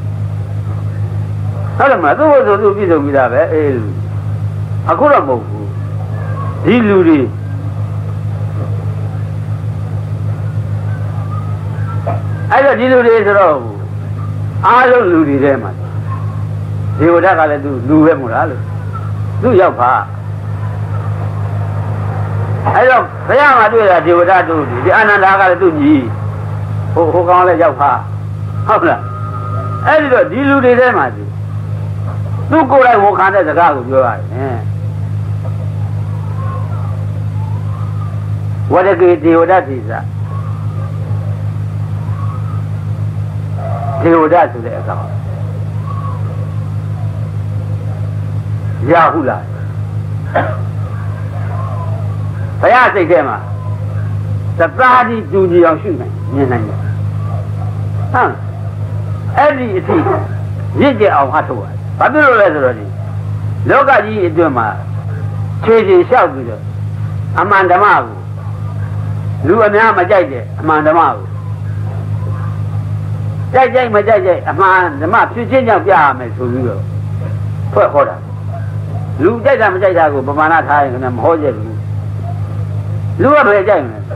ဟုတ်တယ်မလားသူ့ဘုဆိုသူပြည့်စုံပြီးသားပဲအေးအခုတော့မဟုတ်ဘူးဒီလူတွေအဲ့တော့ဒီလူတွေဆိုတော့အားလုံးလူတွေထဲမှာဒေဝဒကလည်းသူလူပဲမို့လားလို့သူရောက်ပါအဲ့တော့ဘုရားမှာတွေ့တာဒေဝတာတို့ဒီအာနန္ဒာကလည်းသူ့ညီဟိုကောင်းလည်းရောက်ပါဟုတ်လားအဲ့ဒီတော့ဒီလူတွေထဲမှာသူကိုယ်တိုင်ဝန်ခံတဲ့စကားကိုပြောရတယ်ဝရကေဒေဝဒတိသဒေဝဒဆိုတဲ့အကောင်ရဟုလားဘုရားစိတ်ထဲမှာသတာတိတူညီအောင်ရှုနိုင်မြင်နိုင်တယ်ဟမ်အဲ့ဒီအထိရစ်ကြအောင်ဟတ်ထုတ်ရတယ်ဘာဖြစ်လို့လဲဆိုတော့ဒီလောကကြီးအတွင်းမှာခြေခြေလျှောက်ပြီးတော့အမှန်ဓမ္မကိုလူအများမကြိုက်တဲ့အမှန်ဓမ္မကိုကြိုက်မကြိုက်အမှန်ဓမ္မဖြစ်ချင်းကြောင့်ပြရမယ်ဆိုပြီးတော့ဖွဲ့ခေါ်တာလူကြိုက်တာမကြိုက်တာကိုပမာဏထားရင်လည်းမဟောကြဘူးလူကဘယ်ကြိုက်မလဲ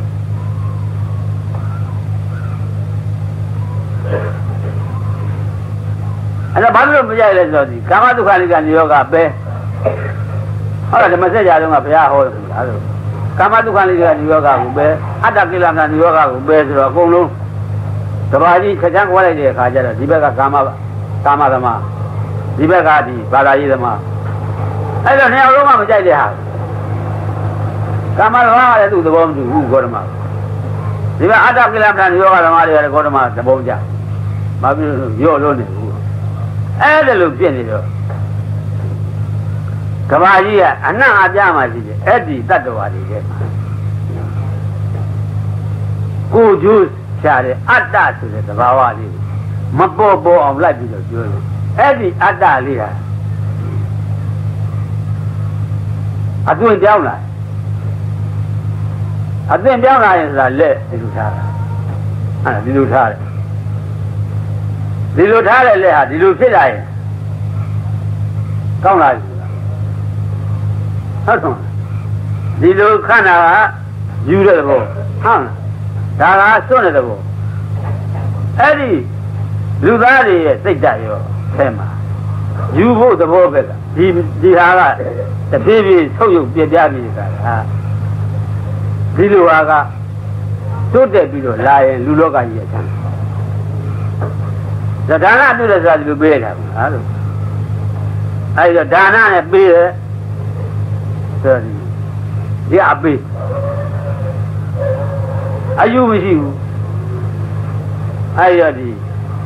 အဲ့တော့ဘာလို့မကြိုက်လဲဆိုတော့ဒီကာမဒုက္ခလိကနိရောဂပဲဟုတ်လားဓမ္မစကြာတုန်းကဘုရားဟောတယ်လားဆိုကာမဒုက္ခလိကနိရောဂကိုပဲအတ္တကိလမနိရောဂကိုပဲဆိုတော့အကုန်လုံးတဘာကြီးခက်ချမ်းကွာလိုက်တဲ့အခါကျတော့ဒီဘက်ကကာမသမားဒီဘက်ကဒီဘာသာရေးသမားအဲ့တော့နှစ်ယောက်လုံးကမကြိုက်တဲ့ဟာကာမသမားကလည်းသူ့သဘောမတူဘူးဂေါတမဒီဘက်အတ္တကိလမနိရောဂသမားတွေကလည်းဂေါတမသဘောကျဘာဖြစ်လို့ရော့လို့နေဘူးအဲ့ဒါလို့ဖြစ်နေတော့ကဘာကြီးကအနံ့အပြားမှရှိတယ်အဲ့ဒီတတ္တဝါတွေရဲ့ကိုကျိုးရှာတဲ့အတ္တဆိုတဲ့သဘာဝလေးမပေါ်အောင်လိုက်ပြီးတော့ပြောတယ်အဲ့ဒီအတ္တလေးဟာအသွင်ပြောင်းလာအသွင်ပြောင်းလာရင်ဆိုတာလက်ဒီလိုထားတာအဲ့ဒါဒီလိုထားတယ်ဒီလိုထားတဲ့လက်ဟာဒီလိုဖြစ်လာရင်ကောင်းလာပြီဟုတ်ဆုံးဒီလိုခန္ဓာကယူတဲ့ဘောဟုတ်ဒါကစွန့်တဲ့ဘောအဲ့ဒီလူသားတွေရဲ့စိတ်ဓာတ်ရောအဲမှာယူဖို့သဘောပဲကဒီဟာကတဖြည်းဖြည်းဆုပ်ယုပ်ပြပြပြီးတာဟာဒီလိုဟာကတိုးတက်ပြီးတော့လာရင်လူလောကကြီးရဲ့ဆန်းဒါနပြုတယ်ဆိုတာဒီလိုပေးတာဟာလို့အဲဒီတော့ဒါနနဲ့ပေးတယ်ဆိုဒီအပေးအယူမရှိဘူးအဲဒီတော့ဒီ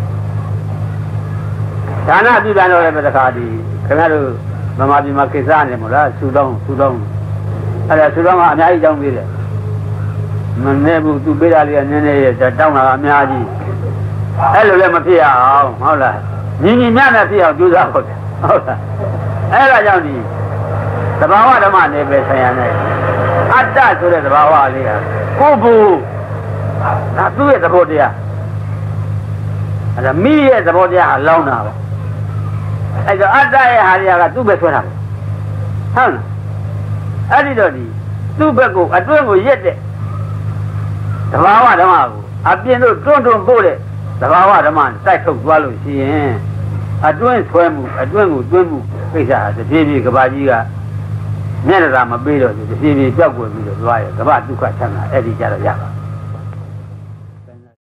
ဒါနပြုတယ်တော့လည်းပဲတခါဒီခင်ဗျားတို့မမပြည်မှာကိစ္စနေမို့လားဆူတောင်းအဲ့ဒါဆူတောင်းကအများကြီးတောင်းပေးတယ်မနေဘူးသူပေးတာလေးကနည်းနည်းရဲ့တောင်းတာကအများကြီးအဲ့လိုလည်းမဖြစ်အောင်ဟုတ်လားညီညီမျှနဲ့ဖြစ်အောင်ကြိုးစားဖို့ဟုတ်လားအဲ့ဒါကြောင့်ဒီသဘာဝဓမ္မနေပဲဆံရနဲ့အတ္တဆိုတဲ့သဘာဝလေးကကိုယ်ဘူးဒါသူ့ရဲ့သဘောတရားအဲ့ဒါမိရဲ့သဘောတရားဟာလောင်းတာပဲအဲ့တော့အတ္တရဲ့ဟာတွေကသူ့ပဲဆွဲတာပဲဟုတ်လားအဲ့ဒီတော့ဒီသူ့ဘက်ကိုအတွင်းကိုရက်တဲ့သဘာဝဓမ္မကိုအပြင်တို့တွန်းပို့တဲ့သဘာဝဓမ္မတိုက်ထုတ်သွားလို့ရှိရင်အတွင်းဆွဲမှုအတွင်းကိုတွင်းမှုကိစ္စဟာတဖြည်းဖြည်းကဘာကြီးကမျက်နှာသာမပေးတော့ဘူးတဖြည်းဖြည်းပြောက်ွယ်ပြီးတော့သွားရကဘာဒုက္ခချမ်းသာအဲ့ဒီကြတော့ရပါ